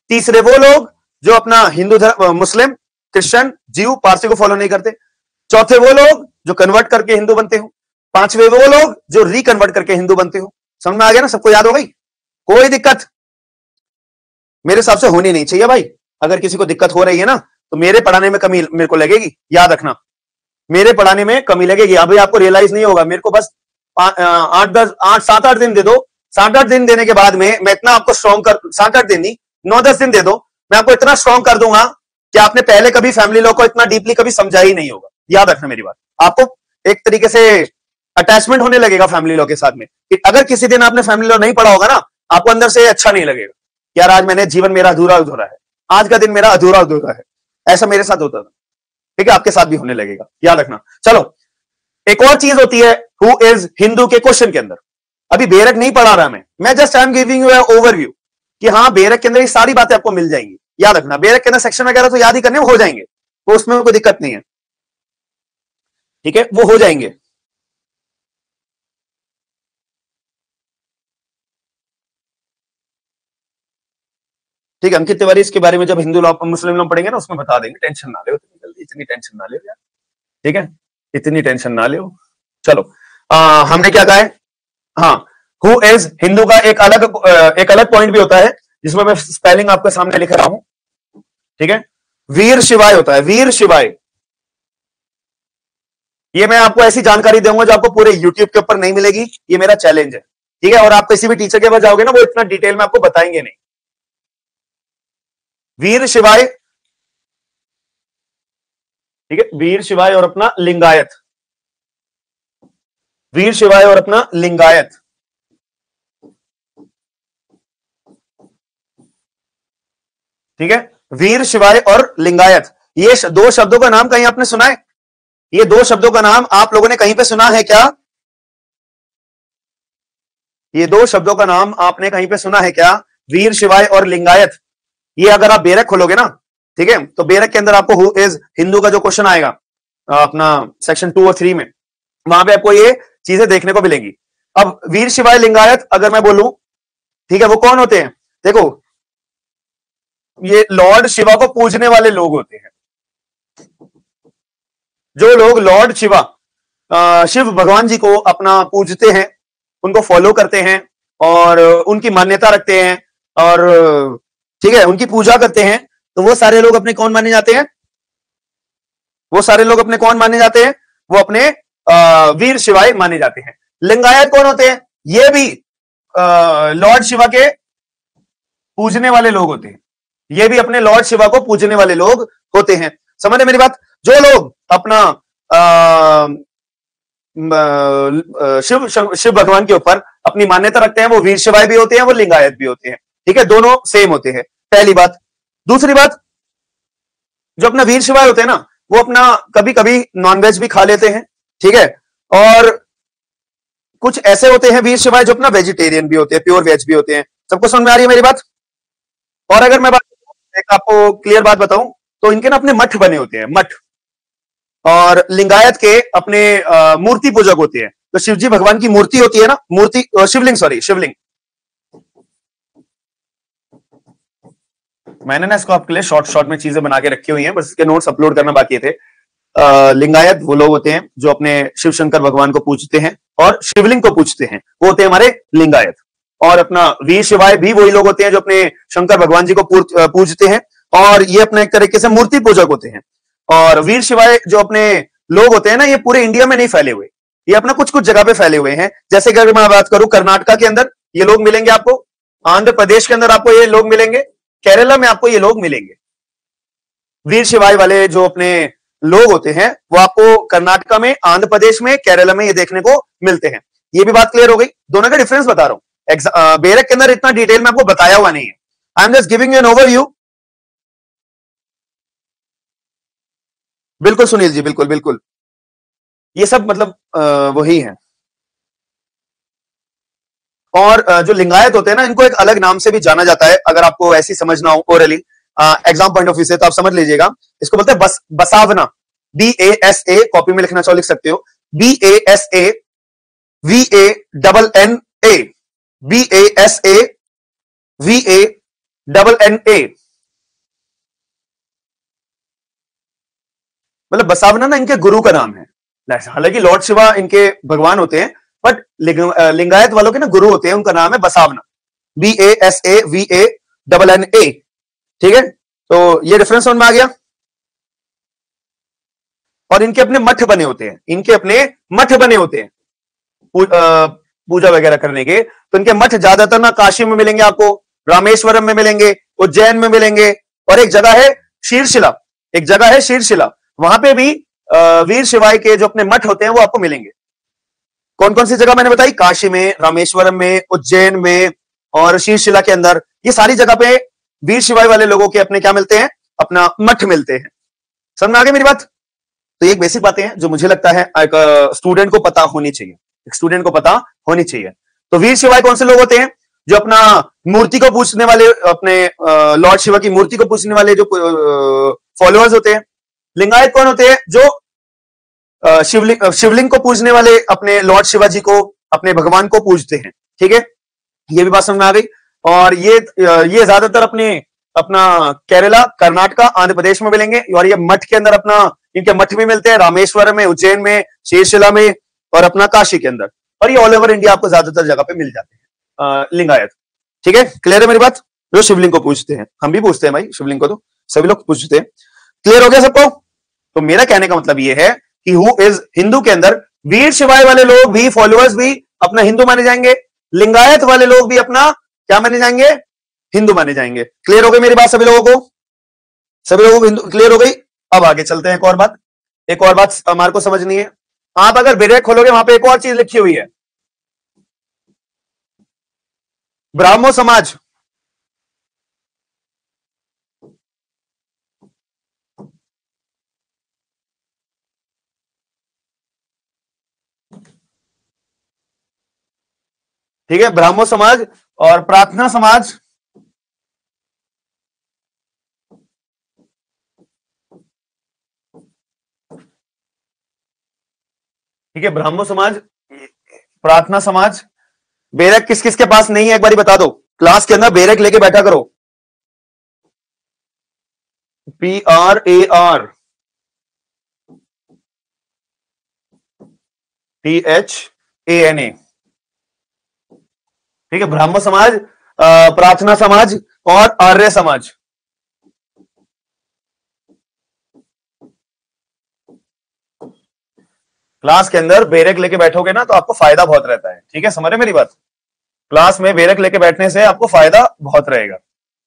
तीसरे वो लोग जो अपना हिंदू धर्म, मुस्लिम, क्रिश्चियन, जीव, पारसी को फॉलो नहीं करते। चौथे वो लोग जो कन्वर्ट करके हिंदू बनते हो। पांचवे वो लोग जो रिकन्वर्ट करके हिंदू बनते हो। समझ में आ गया ना? सबको याद हो गई? कोई दिक्कत मेरे हिसाब से होनी नहीं चाहिए भाई। अगर किसी को दिक्कत हो रही है ना तो मेरे पढ़ाने में कमी मेरे को लगेगी, याद रखना, मेरे पढ़ाने में कमी लगेगी। अभी आपको रियलाइज नहीं होगा, मेरे को बस 7-8 दिन दे दो। 7-8 दिन देने के बाद में मैं इतना आपको स्ट्रॉन्ग कर, 7-8 दिन नहीं, 9-10 दिन दे दो, मैं आपको इतना स्ट्रॉन्ग कर दूंगा कि आपने पहले कभी फैमिली लॉ को इतना डीपली कभी समझा ही नहीं होगा। याद रखना मेरी बात। आपको एक तरीके से अटैचमेंट होने लगेगा फैमिली लॉ के साथ में। अगर किसी दिन आपने फैमिली लॉ नहीं पढ़ा होगा ना, आपको अंदर से अच्छा नहीं लगेगा, यार आज मैंने जीवन मेरा अधूरा अधूरा है, आज का दिन मेरा अधूरा अधूरा है। ऐसा मेरे साथ होता था, ठीक है? आपके साथ भी होने लगेगा, याद रखना। चलो, एक और चीज होती है हु इज हिंदू के क्वेश्चन के अंदर। अभी बेरक नहीं पढ़ा रहा मैं just I am giving you overview कि हाँ, बेरक के अंदर ये सारी बातें आपको मिल जाएंगी। याद रखना, बेरक के अंदर सेक्शन वगैरह तो याद ही करने हो जाएंगे, तो उसमें कोई दिक्कत नहीं है, ठीक है? वो हो जाएंगे। ठीक है, अंकित तिवारी इसके बारे में जब हिंदू लॉ मुस्लिम लॉ पढ़ेंगे ना उसमें बता देंगे, टेंशन ना ले इतनी जल्दी, इतनी टेंशन ना ले यार, ठीक है? इतनी टेंशन ना ले। चलो, हमने क्या कहा है? हाँ, हु इज हिंदू का एक अलग पॉइंट भी होता है जिसमें मैं स्पेलिंग आपके सामने लिख रहा हूं, ठीक है? वीर शिवाय होता है, वीर शिवाय। ये मैं आपको ऐसी जानकारी दूंगा जो आपको पूरे यूट्यूब के ऊपर नहीं मिलेगी, ये मेरा चैलेंज है, ठीक है? और आप किसी भी टीचर के पास जाओगे ना, वो इतना डिटेल में आपको बताएंगे नहीं। वीर शिवाय, ठीक है? वीर शिवाय और अपना लिंगायत, वीर शिवाय और अपना लिंगायत, ठीक है? वीर शिवाय और लिंगायत, ये दो शब्दों का नाम कहीं आपने सुना है? ये दो शब्दों का नाम आप लोगों ने कहीं पे सुना है क्या? ये दो शब्दों का नाम आपने कहीं पे सुना है क्या? वीर शिवाय और लिंगायत। ये अगर आप बेरक खोलोगे ना, ठीक है, तो बेरक के अंदर आपको हु इज हिंदू का जो क्वेश्चन आएगा अपना सेक्शन 2 और 3 में, वहां पे आपको ये चीजें देखने को मिलेंगी। अब वीर शिवाय लिंगायत अगर मैं बोलूं, ठीक है, वो कौन होते हैं? देखो, ये लॉर्ड शिवा को पूजने वाले लोग होते हैं। जो लोग लॉर्ड शिवा, शिव भगवान जी को अपना पूजते हैं, उनको फॉलो करते हैं और उनकी मान्यता रखते हैं और ठीक है, उनकी पूजा करते हैं, तो वो सारे लोग अपने कौन माने जाते हैं? वो सारे लोग अपने कौन माने जाते हैं? वो अपने वीर शिवाय माने जाते हैं। लिंगायत कौन होते हैं? ये भी लॉर्ड शिवा के पूजने वाले लोग होते हैं। ये भी अपने लॉर्ड शिवा को पूजने वाले लोग होते हैं। समझ रहे मेरी बात? जो लोग अपना शिव भगवान के ऊपर अपनी मान्यता रखते हैं, वो वीर शिवाय भी होते हैं, वो लिंगायत भी होते हैं, ठीक है? दोनों सेम होते हैं, पहली बात। दूसरी बात, जो अपना वीर शिवाय होते हैं ना, वो अपना कभी कभी नॉनवेज भी खा लेते हैं, ठीक है? और कुछ ऐसे होते हैं वीर शिवाय जो अपना वेजिटेरियन भी होते हैं, प्योर वेज भी होते हैं। सबको समझ में आ रही है मेरी बात? और अगर मैं एक आपको क्लियर बात बताऊं तो इनके ना अपने मठ बने होते हैं, मठ। और लिंगायत के अपने मूर्ति पूजक होते हैं। तो शिवजी भगवान की मूर्ति होती है ना, मूर्ति, शिवलिंग, सॉरी, शिवलिंग। मैंने ना इसको आपके लिए शॉर्ट में चीजें बना के रखी हुई हैं, बस इसके नोट्स अपलोड करना बाकी थे। लिंगायत वो लोग होते हैं जो अपने शिव शंकर भगवान को पूजते हैं और शिवलिंग को पूजते हैं, वो होते हैं हमारे लिंगायत। और अपना वीर शिवाय भी वही लोग होते हैं जो अपने शंकर भगवान जी को पूजते हैं और ये अपने एक तरीके से मूर्ति पूजक होते हैं। और वीर शिवाय जो अपने लोग होते हैं ना, ये पूरे इंडिया में नहीं फैले हुए, ये अपना कुछ कुछ जगह पे फैले हुए हैं। जैसे कि अगर मैं बात करूं, कर्नाटका के अंदर ये लोग मिलेंगे आपको, आंध्र प्रदेश के अंदर आपको ये लोग मिलेंगे, केरला में आपको ये लोग मिलेंगे। वीर शिवाय वाले जो अपने लोग होते हैं वो आपको कर्नाटका में, आंध्र प्रदेश में, केरला में ये देखने को मिलते हैं। ये भी बात क्लियर हो गई? दोनों का डिफरेंस बता रहा हूं। बेरक के अंदर इतना डिटेल में आपको बताया हुआ नहीं है, I am just giving you an overview. बिल्कुल सुनील जी, बिल्कुल बिल्कुल, ये सब मतलब वही है। और जो लिंगायत होते हैं ना, इनको एक अलग नाम से भी जाना जाता है, अगर आपको ऐसी समझना हो orally, exam point of view से, तो आप समझ लीजिएगा। इसको बोलते हैं बसावना, BASA, कॉपी में लिखना चाहो लिख सकते हो, BASA VANNA, BASA VANNA, NNA, मतलब बसावना ना इनके गुरु का नाम है। हालांकि लॉर्ड शिवा इनके भगवान होते हैं, बट लिंगायत वालों के ना गुरु होते हैं, उनका नाम है बसावना, BASAVANNA। ठीक है, तो ये डिफरेंस समझ में आ गया। और इनके अपने मठ बने होते हैं, इनके अपने मठ बने होते हैं पूजा वगैरह करने के। तो इनके मठ ज्यादातर ना काशी में मिलेंगे आपको, रामेश्वरम में मिलेंगे, उज्जैन में मिलेंगे, और एक जगह है शीर्षशिला, एक जगह है शीर्षशिला, वहां पे भी वीर शिवाय के जो अपने मठ होते हैं वो आपको मिलेंगे। कौन कौन सी जगह मैंने बताई? काशी में, रामेश्वरम में, उज्जैन में और शीर्षशिला के अंदर। ये सारी जगह पे वीर शिवाय वाले लोगों के अपने क्या मिलते हैं? अपना मठ मिलते हैं। समझ में आ गई मेरी बात? तो ये बेसिक बातें हैं जो मुझे लगता है एक स्टूडेंट को पता होनी चाहिए, एक स्टूडेंट को पता होनी चाहिए। तो वीर शिवाय कौन से लोग होते हैं? जो अपना मूर्ति को पूजने वाले, अपने लॉर्ड शिवा की मूर्ति को पूजने वाले जो फॉलोअर्स होते हैं। लिंगायत कौन होते हैं? जो शिवलिंग को पूजने वाले, अपने लॉर्ड शिवाजी को, अपने भगवान को पूजते हैं। ठीक है, ये भी बात समझ में आ गई। और ये ज्यादातर अपना केरला, कर्नाटका, आंध्र प्रदेश में मिलेंगे। और ये मठ के अंदर अपना, इनके मठ भी मिलते हैं रामेश्वरम में, उज्जैन में, शीर्षशिला में और अपना काशी के अंदर। और ये ऑल ओवर इंडिया आपको ज्यादातर जगह पे मिल जाते हैं लिंगायत। ठीक है, क्लियर है मेरी बात? जो शिवलिंग को पूजते हैं, हम भी पूजते हैं भाई शिवलिंग को, तो सभी लोग पूजते हैं। क्लियर हो गया सबको? तो मेरा कहने का मतलब ये है कि हु इज हिंदू के अंदर वीर शिवाय वाले लोग भी, फॉलोअर्स भी अपना हिंदू माने जाएंगे, लिंगायत वाले लोग भी अपना क्या माने जाएंगे? हिंदू माने जाएंगे। क्लियर हो गई मेरी बात सभी लोगों को? सभी लोगों को हिंदू क्लियर हो गई? अब आगे चलते हैं। एक और बात हमारे को समझनी है। आप अगर बैरक खोलोगे, वहां पे एक और चीज लिखी हुई है, ब्राह्मो समाज। ठीक है, ब्राह्मो समाज और प्रार्थना समाज। ठीक है, ब्राह्मो समाज, प्रार्थना समाज। बैरक किस किस के पास नहीं है एक बारी बता दो, क्लास के अंदर बैरक लेके बैठा करो। PRAR THANA। ठीक है, ब्राह्मण समाज, प्रार्थना समाज और आर्य समाज। क्लास के अंदर बैरक लेके बैठोगे ना तो आपको फायदा बहुत रहता है। ठीक है, समझ रहे मेरी बात? क्लास में बैरक लेके बैठने से आपको फायदा बहुत रहेगा।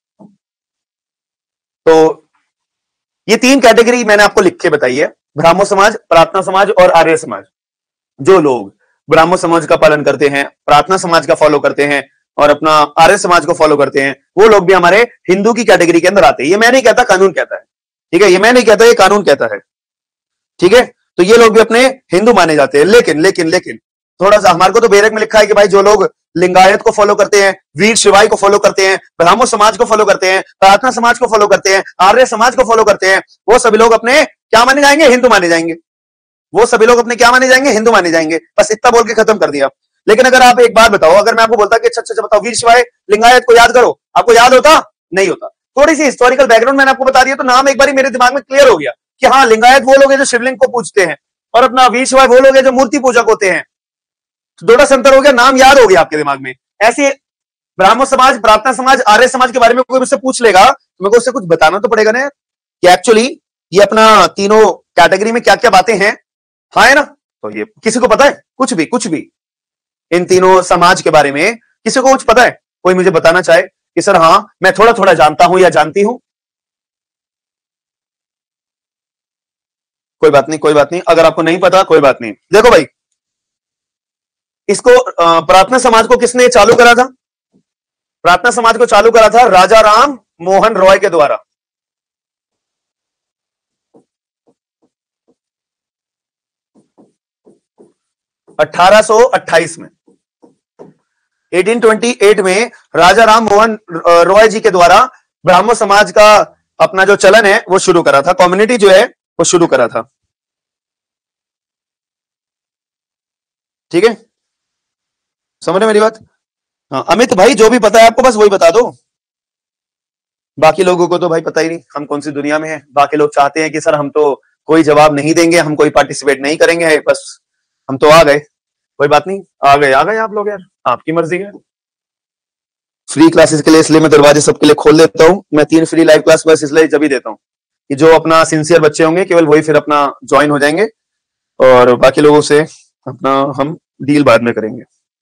तो ये 3 कैटेगरी मैंने आपको लिख के बताई है, ब्राह्मण समाज, प्रार्थना समाज और आर्य समाज। जो लोग ब्राह्मण समाज का पालन करते हैं, प्रार्थना समाज का फॉलो करते हैं और अपना आर्य समाज को फॉलो करते हैं, वो लोग भी हमारे हिंदू की कैटेगरी के अंदर आते हैं। ये मैं नहीं कहता, कानून कहता है। ठीक है, ये मैं नहीं कहता, ये कानून कहता है। ठीक है, तो ये लोग भी अपने हिंदू माने जाते हैं। लेकिन थोड़ा सा हमारे को तो बैरक में लिखा है कि भाई जो लोग लिंगायत को फॉलो करते हैं, वीर शिवाय को फॉलो करते हैं, ब्राह्मण समाज को फॉलो करते हैं, प्रार्थना समाज को फॉलो करते हैं, आर्य समाज को फॉलो करते हैं, वो सभी लोग अपने क्या माने जाएंगे? हिंदू माने जाएंगे। वो सभी लोग अपने क्या माने जाएंगे? हिंदू माने जाएंगे। बस इतना बोल के खत्म कर दिया। लेकिन अगर आप एक बात बताओ, अगर मैं आपको बोलता कि अच्छा बताओ वीर शिवाय लिंगायत को याद करो, आपको याद होता? नहीं होता। थोड़ी सी हिस्टोरिकल बैकग्राउंड मैंने आपको बता दिया तो नाम एक बार मेरे दिमाग में क्लियर हो गया कि हाँ, लिंगायत वो लोग हैं जो शिवलिंग को पूजते हैं और अपना वीर शिवाय वो लोग हैं जो मूर्ति पूजक होते हैं। तो थोड़ा सा अंतर हो गया, नाम याद हो गया आपके दिमाग में। ऐसे ब्राह्मण समाज, प्रार्थना समाज, आर्य समाज के बारे में कोई मुझसे पूछ लेगा तो मेरे को उससे कुछ बताना तो पड़ेगा ना कि एक्चुअली ये अपना तीनों कैटेगरी में क्या क्या बातें हैं। हाँ है ना? तो ये किसी को पता है? कुछ भी इन तीनों समाज के बारे में किसी को कुछ पता है? कोई मुझे बताना चाहे कि सर हाँ मैं थोड़ा थोड़ा जानता हूं या जानती हूं? कोई बात नहीं, अगर आपको नहीं पता कोई बात नहीं। देखो भाई, इसको प्रार्थना समाज को किसने चालू करा था? प्रार्थना समाज को चालू करा था राजा राम मोहन रॉय के द्वारा। (1828) में, 1828 में राजा राम मोहन रॉय जी के द्वारा ब्राह्मण समाज का अपना जो चलन है वो शुरू करा था, कम्युनिटी जो है वो शुरू करा था। ठीक है, समझ रहे मेरी बात? हाँ अमित भाई, जो भी पता है आपको बस वही बता दो। बाकी लोगों को तो भाई पता ही नहीं हम कौन सी दुनिया में है। बाकी लोग चाहते हैं कि सर हम तो कोई जवाब नहीं देंगे, हम कोई पार्टिसिपेट नहीं करेंगे, बस हम तो आ गए। कोई बात नहीं, आ गए आप लोग यार, आपकी मर्जी है। फ्री क्लासेस के लिए इसलिए मैं दरवाजे सबके लिए खोल देता हूँ। मैं 3 फ्री लाइव क्लास बस इसलिए जब ही देता हूँ कि जो अपना सिंसियर बच्चे होंगे केवल वही फिर अपना ज्वाइन हो जाएंगे, और बाकी लोगों से अपना हम डील बाद में करेंगे,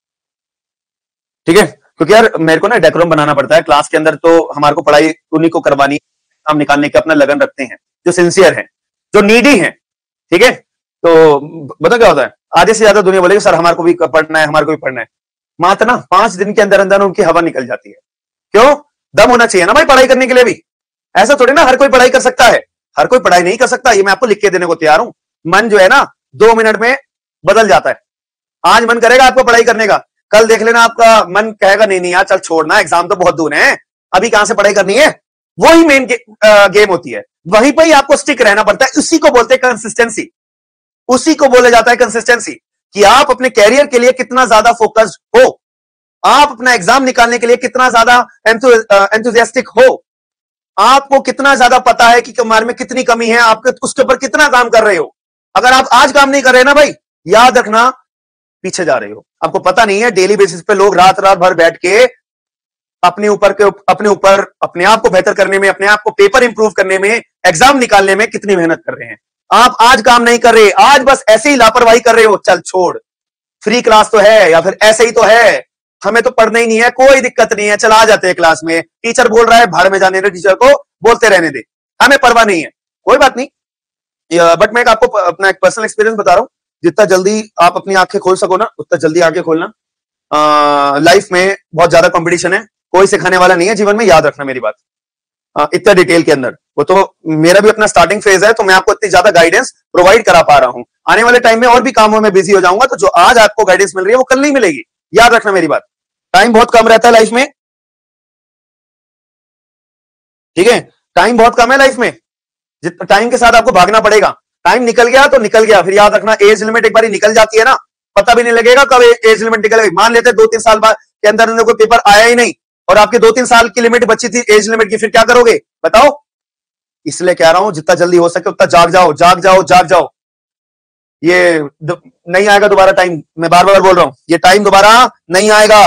ठीक है। क्योंकि यार मेरे को ना डेकोरम बनाना पड़ता है क्लास के अंदर, तो हमारे को पढ़ाई उन्हीं को करवानी, हम निकालने के अपना लगन रखते हैं, जो सिंसियर हैं, जो नीडी हैं, ठीक है। तो बता क्या होता है, आधे से ज्यादा दुनिया बोलेगी सर हमारे को भी पढ़ना है, हमारे को भी पढ़ना है। मात्र ना 5 दिन के अंदर अंदर उनकी हवा निकल जाती है। क्यों? दम होना चाहिए ना भाई पढ़ाई करने के लिए भी। ऐसा थोड़ी ना हर कोई पढ़ाई कर सकता है, हर कोई पढ़ाई नहीं कर सकता, ये मैं आपको लिख के देने को तैयार हूं। मन जो है ना 2 मिनट में बदल जाता है। आज मन करेगा आपको पढ़ाई करने का, कल देख लेना आपका मन कहेगा नहीं नहीं यार चल छोड़ना, एग्जाम तो बहुत दूर है, अभी कहां से पढ़ाई करनी है। वही मेन गेम होती है, वहीं पर ही आपको स्टिक रहना पड़ता है। उसी को बोलते हैं कंसिस्टेंसी, उसी को बोला जाता है कंसिस्टेंसी, कि आप अपने कैरियर के लिए कितना ज्यादा फोकस्ड हो, आप अपना एग्जाम निकालने के लिए कितना ज्यादा एंथुसियास्टिक हो, आपको कितना ज्यादा पता है कि तुम्हारे में कितनी कमी है, आप उसके ऊपर कितना काम कर रहे हो। अगर आप आज काम नहीं कर रहे ना भाई, याद रखना पीछे जा रहे हो। आपको पता नहीं है डेली बेसिस पे लोग रात रात भर बैठ के अपने ऊपर अपने आप को बेहतर करने में, अपने आप को पेपर इंप्रूव करने में, एग्जाम निकालने में कितनी मेहनत कर रहे हैं। आप आज काम नहीं कर रहे, आज बस ऐसे ही लापरवाही कर रहे हो, चल छोड़, फ्री क्लास तो है या फिर ऐसे ही तो है, हमें तो पढ़ना ही नहीं है, कोई दिक्कत नहीं है, चला जाते हैं क्लास में, टीचर बोल रहा है भाड़ में जाने दे, टीचर को बोलते रहने दे, हमें परवाह नहीं है, कोई बात नहीं। बट मैं आपको अपना एक पर्सनल एक्सपीरियंस बता रहा हूं, जितना जल्दी आप अपनी आंखें खोल सको ना उतना जल्दी आंखें खोलना। लाइफ में बहुत ज्यादा कंपटीशन है, कोई सिखाने वाला नहीं है जीवन में, याद रखना मेरी बात। इतना डिटेल के अंदर, वो तो मेरा भी अपना स्टार्टिंग फेज है, तो मैं आपको इतनी ज्यादा गाइडेंस प्रोवाइड करा पा रहा हूं। आने वाले टाइम में और भी कामों में बिजी हो जाऊंगा, तो जो आज आपको गाइडेंस मिल रही है वो कल नहीं मिलेगी, याद रखना मेरी बात। टाइम बहुत कम रहता है लाइफ में, ठीक है, टाइम बहुत कम है लाइफ में, जितना टाइम के साथ आपको भागना पड़ेगा। टाइम निकल गया तो निकल गया, फिर याद रखना एज लिमिट एक बार निकल जाती है ना, पता भी नहीं लगेगा कब एज लिमिट निकल गई। मान लेते 2-3 साल बाद के अंदर कोई पेपर आया ही नहीं और आपके 2-3 साल की लिमिट बची थी एज लिमिट की, फिर क्या करोगे बताओ। इसलिए कह रहा हूं जितना जल्दी हो सके उतना जाग जाओ, जाग जाओ, जाग जाओ। ये नहीं आएगा दोबारा टाइम, मैं बार बार बोल रहा हूं, ये टाइम दोबारा नहीं आएगा,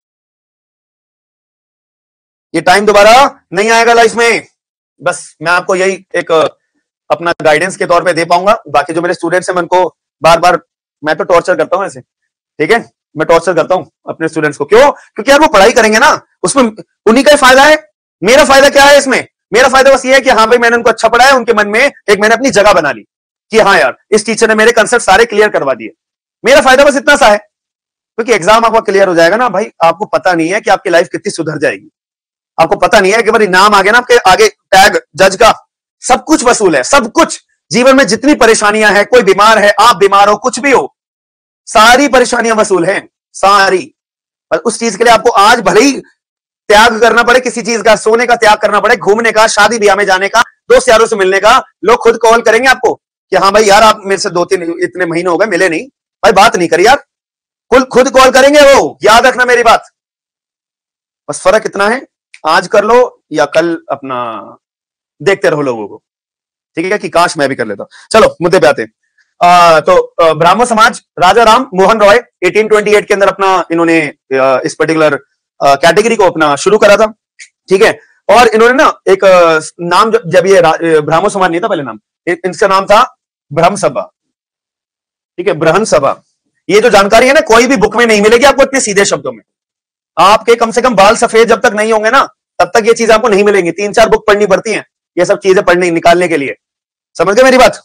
ये टाइम दोबारा नहीं आएगा लाइफ में। बस मैं आपको यही एक अपना गाइडेंस के तौर पे दे पाऊंगा। बाकी जो मेरे स्टूडेंट्स हैं मैं उनको बार बार, मैं तो टॉर्चर करता हूं ऐसे, ठीक है, मैं टॉर्चर करता हूं अपने स्टूडेंट्स को। क्यों? क्योंकि यार वो पढ़ाई करेंगे ना, उसमें उन्हीं का ही फायदा है। मेरा फायदा क्या है इसमें? मेरा फायदा बस ये है कि हाँ भाई मैंने उनको अच्छा पढ़ाया, उनके मन में एक मैंने अपनी जगह बना ली कि हाँ यार इस टीचर ने मेरे कंसेप्ट सारे क्लियर करवा दिए। मेरा फायदा बस इतना सा है, क्योंकि एग्जाम आपका क्लियर हो जाएगा ना भाई, आपको पता नहीं है कि आपकी लाइफ कितनी सुधर जाएगी। आपको पता नहीं है कि भाई नाम आ गया ना आपके आगे, टैग जज का, सब कुछ वसूल है, सब कुछ। जीवन में जितनी परेशानियां हैं, कोई बीमार है, आप बीमार हो, कुछ भी हो, सारी परेशानियां वसूल हैं, सारी। पर उस चीज के लिए आपको आज भले ही त्याग करना पड़े, किसी चीज का, सोने का त्याग करना पड़े, घूमने का, शादी ब्याह में जाने का, दोस्त यारों से मिलने का। लोग खुद कॉल करेंगे आपको कि हाँ भाई यार आप मेरे से 2-3 इतने महीने हो गए मिले नहीं, भाई बात नहीं करी यार, खुद कॉल करेंगे वो, याद रखना मेरी बात। बस फर्क इतना है, आज कर लो या कल अपना देखते रहो लोगों को, ठीक है, कि काश मैं भी कर लेता। चलो मुद्दे पे आते। तो ब्राह्मण समाज, राजा राम मोहन रॉय 1828 के अंदर अपना इन्होंने इस पर्टिकुलर कैटेगरी को अपना शुरू करा था, ठीक है। और इन्होंने ना एक नाम, जब ये ब्राह्मण समाज नहीं था पहले नाम, इनका नाम था ब्रह्म सभा, ठीक है, ब्रह्म सभा। ये जो जानकारी है ना कोई भी बुक में नहीं मिलेगी आपको इतने सीधे शब्दों में। आपके कम से कम बाल सफेद जब तक नहीं होंगे ना तब तक ये चीज आपको नहीं मिलेंगी। 3-4 बुक पढ़नी पड़ती हैं ये सब चीजें पढ़ने निकालने के लिए, समझ गए मेरी बात?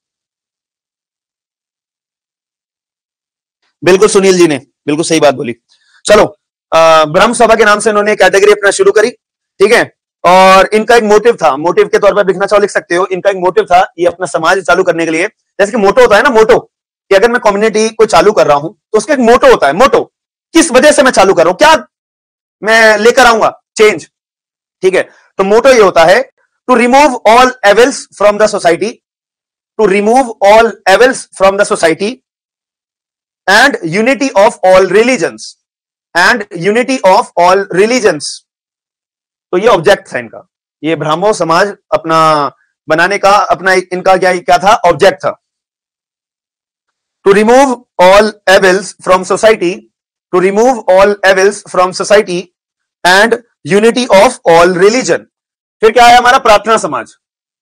बिल्कुल, सुनील जी ने बिल्कुल सही बात बोली। चलो, ब्रह्म सभा के नाम से इन्होंने कैटेगरी अपना शुरू करी, ठीक है। और इनका एक मोटिव था, मोटिव के तौर पर लिखना चाहो लिख सकते हो। इनका एक मोटिव था ये अपना समाज चालू करने के लिए, जैसे कि मोटो होता है ना, मोटो, कि अगर मैं कम्युनिटी को चालू कर रहा हूं तो उसका एक मोटो होता है। मोटो किस वजह से मैं चालू कर रहा हूं, क्या मैं लेकर आऊंगा चेंज, ठीक है। तो मोटो ये होता है, to remove all evils from the society, to remove all evils from the society and unity of all religions, and unity of all religions. तो ये ऑब्जेक्ट था इनका, ये ब्राह्मो समाज अपना बनाने का अपना इनका क्या था, ऑब्जेक्ट था। To remove all evils from society, to remove all evils from society and unity of all religion. फिर क्या है हमारा प्रार्थना समाज,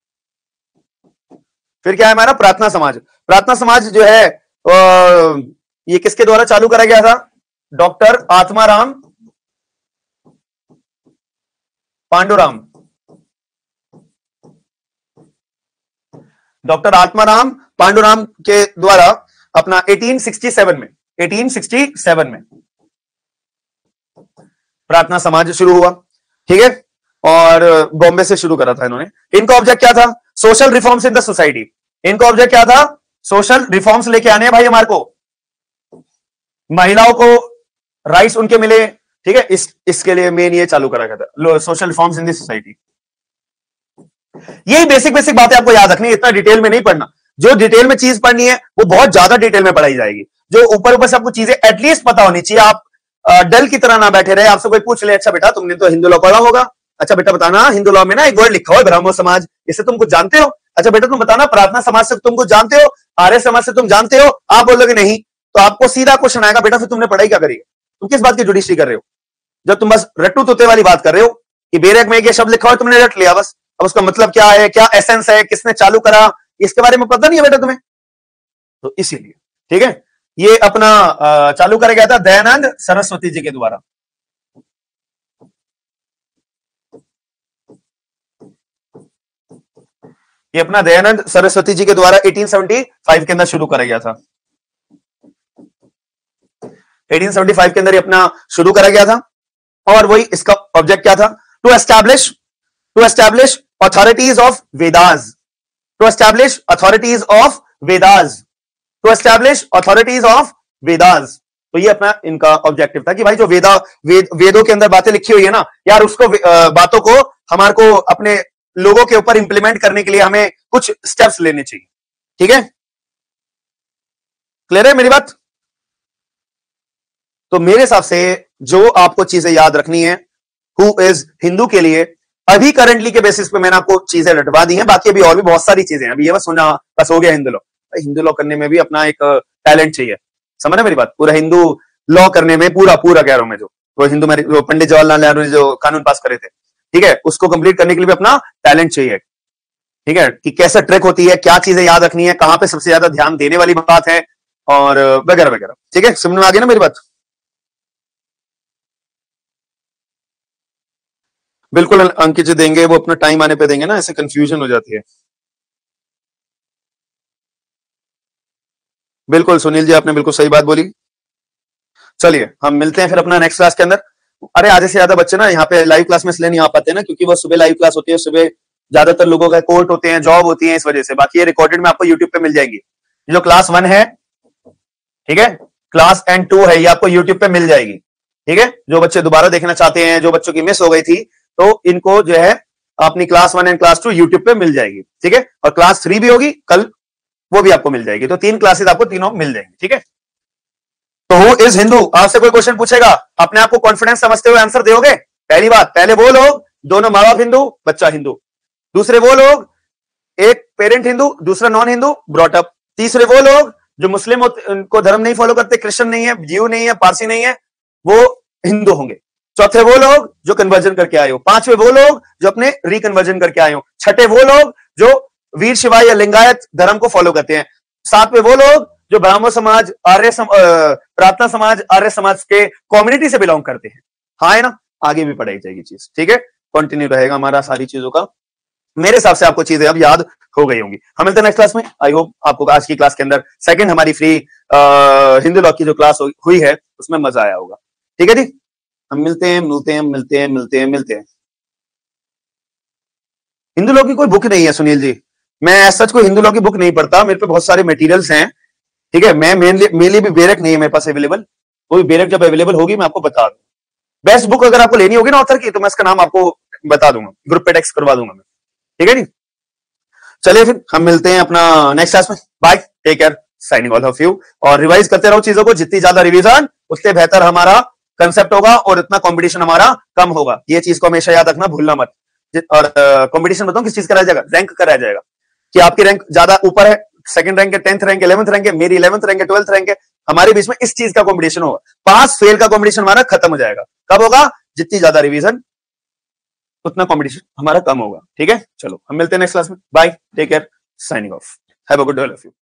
फिर क्या है हमारा प्रार्थना समाज। प्रार्थना समाज जो है ये किसके द्वारा चालू करा गया था? डॉक्टर आत्माराम पांडुराम, डॉक्टर आत्माराम पांडुराम के द्वारा अपना 1867 में प्रार्थना समाज शुरू हुआ, ठीक है। और बॉम्बे से शुरू करा था इन्होंने। इनका ऑब्जेक्ट क्या था? Social reforms in the society. इनका ऑब्जेक्ट क्या था? सोशल रिफॉर्म्स लेके आने भाई हमारे को, महिलाओं को राइट्स उनके मिले, ठीक है। इसके लिए मेन ये चालू करा गया था, social reforms in the society. यही बेसिक बेसिक बातें आपको याद रखनी है, इतना डिटेल में नहीं पढ़ना। जो डिटेल में चीज पढ़नी है वो बहुत ज्यादा डिटेल में पढ़ाई जाएगी। जो ऊपर ऊपर से आपको चीजें एटलीस्ट पता होनी चाहिए। आप डल की तरह ना बैठे रहे, आपसे कोई पूछ ले, अच्छा बेटा तुमने तो हिंदू लॉ पढ़ा होगा, अच्छा बेटा बताना हिंदू लॉ में ना एक वर्ड लिखा हो ब्राह्मण समाज, इससे तुम कुछ जानते हो? अच्छा बेटा तुम बताना प्रार्थना समाज से तुम कुछ जानते हो, आर्य समाज से तुम जानते हो? आप बोलोगे नहीं, तो आपको सीधा क्वेश्चन आएगा, बेटा फिर तुमने पढ़ाई क्या करी है? तुम किस बात की जुडिशरी कर रहे हो? जब तुम बस रट्टू तोते वाली बात कर रहे हो कि बेरक में ये शब्द लिखा हो तुमने रट लिया बस, अब उसका मतलब क्या है, क्या एसेंस है, किसने चालू करा, इसके बारे में पता नहीं है बेटा तुम्हें। तो इसीलिए ठीक है, ये अपना चालू करा गया था दयानंद सरस्वती जी के द्वारा। ये अपना दयानंद सरस्वती जी के द्वारा 1875 के अंदर शुरू करा गया था। 1875 के अंदर ये अपना शुरू करा गया था। और वही इसका ऑब्जेक्ट क्या था? To establish authorities of Vedas, to establish authorities of Vedas, to establish authorities of Vedas। तो ये अपना इनका ऑब्जेक्टिव था कि भाई जो वेदों के अंदर बातें लिखी हुई है ना यार, उसको बातों को हमारे को अपने लोगों के ऊपर इंप्लीमेंट करने के लिए हमें कुछ स्टेप्स लेने चाहिए। ठीक है, क्लियर है मेरी बात? तो मेरे हिसाब से जो आपको चीजें याद रखनी है हु इज हिंदू के लिए, अभी करंटली के बेसिस पे मैंने आपको चीजें रटवा दी हैं, बाकी अभी और भी बहुत सारी चीजें हैं। अभी ये बस सुना बस हो गया हिंदू लॉ। हिंदू लॉ करने में भी अपना एक टैलेंट चाहिए, समझ रहे मेरी बात? पूरा हिंदू लॉ करने में पूरा कह रहा हूं मैं, जो हिंदू में पंडित जवाहरलाल नेहरू ने जो कानून पास करे थे, ठीक है, उसको कंप्लीट करने के लिए भी अपना टैलेंट चाहिए। ठीक है, कि कैसे ट्रिक होती है, क्या चीजें याद रखनी है, कहां पे सबसे ज्यादा ध्यान देने वाली बात है, और वगैरह वगैरह। ठीक है, समझ में आ गई ना मेरी बात? बिल्कुल अंकित जी देंगे, वो अपना टाइम आने पे देंगे ना, ऐसे कंफ्यूजन हो जाती है। बिल्कुल सुनील जी, आपने बिल्कुल सही बात बोली। चलिए हम मिलते हैं फिर अपना नेक्स्ट क्लास के अंदर। अरे आधे से ज्यादा बच्चे ना यहाँ पे लाइव क्लास में इसलिए नहीं आ पाते ना, क्योंकि वो सुबह लाइव क्लास होती है, सुबह ज्यादातर लोगों का कोर्ट होते हैं, जॉब होती है, इस वजह से। बाकी ये रिकॉर्डेड में आपको यूट्यूब पे मिल जाएंगी। जो क्लास 1 है, ठीक है, क्लास एंड 2 है, ये आपको यूट्यूब पे मिल जाएगी। ठीक है, जो बच्चे दोबारा देखना चाहते हैं, जो बच्चों की मिस हो गई थी, तो इनको जो है अपनी क्लास 1 एंड क्लास 2 यूट्यूब पे मिल जाएगी। ठीक है, और क्लास 3 भी होगी कल, वो भी आपको मिल जाएगी। तो 3 क्लासेस आपको तीनों मिल जाएंगी। ठीक है, तो हु इज हिंदू, आपसे कोई क्वेश्चन पूछेगा, अपने आप को कॉन्फिडेंस समझते हुए आंसर दोगे। पहली बात, पहले वो लोग दोनों माँ बाप हिंदू, बच्चा हिंदू। दूसरे वो लोग, एक पेरेंट हिंदू, दूसरा नॉन हिंदू, ब्रॉट अप। तीसरे वो लोग जो मुस्लिम उनको धर्म नहीं फॉलो करते, क्रिश्चियन नहीं है, जीव नहीं है, पारसी नहीं है, वो हिंदू होंगे। चौथे वो लोग जो कन्वर्जन करके आए हो। पांचवे वो लोग जो अपने रिकन्वर्जन करके आए हो। छठे वो लोग जो वीर शिवाय या लिंगायत धर्म को फॉलो करते हैं। सातवें वो लोग जो ब्राह्मण समाज, प्रार्थना समाज, आर्य समाज के कम्युनिटी से बिलोंग करते हैं। हाँ है ना, आगे भी पढ़ाई जाएगी चीज। ठीक है, कंटिन्यू रहेगा हमारा सारी चीजों का। मेरे हिसाब से आपको चीजें अब याद हो गई होंगी। हम मिलते हैं नेक्स्ट क्लास में। आई होप आपको आज की क्लास के अंदर सेकंड हमारी फ्री हिंदू लॉ की जो क्लास हुई है उसमें मजा आया होगा। ठीक है जी, हम मिलते हैं। हिंदू लॉ की कोई बुक नहीं है सुनील जी, मैं सच कोई हिंदू लॉ की बुक नहीं पढ़ता। मेरे पे बहुत सारे मटेरियल्स हैं। ठीक है, मैं मेनली भी बेरक नहीं है मेरे पास अवेलेबल। वो भी बेरक जब अवेलेबल होगी मैं आपको बता दूंगा। बेस्ट बुक अगर आपको लेनी होगी ना ऑथर की, तो मैं इसका नाम आपको बता दूंगा, ग्रुप पे टेक्स्ट करवा दूंगा मैं। ठीक है जी, चलिए फिर हम मिलते हैं अपना नेक्स्ट क्लास में। Bye, take care, signing all of you. और रिवाइज करते रहो चीजों को, जितनी ज्यादा रिवीजन उतने बेहतर हमारा कंसेप्ट होगा और इतना कंपटीशन हमारा कम होगा। ये चीज को हमेशा याद रखना, भूलना मत। और कंपटीशन बताऊं किस चीज कराया जाएगा, रैंक कराया जाएगा कि आपकी रैंक ज्यादा ऊपर है, सेकंड रैंक है, 10th रैंक है, 11th रैंक है, मेरी 11th रैंक है, 12th रैंक है, हमारे बीच में इस चीज का कंपटीशन होगा। पास फेल का कंपटीशन हमारा खत्म हो जाएगा। कब होगा? जितनी ज्यादा रिवीजन उतना कंपटीशन हमारा कम होगा। ठीक है, चलो हम मिलते हैं नेक्स्ट क्लास में। Bye, take care, signing off, have a good day all of you.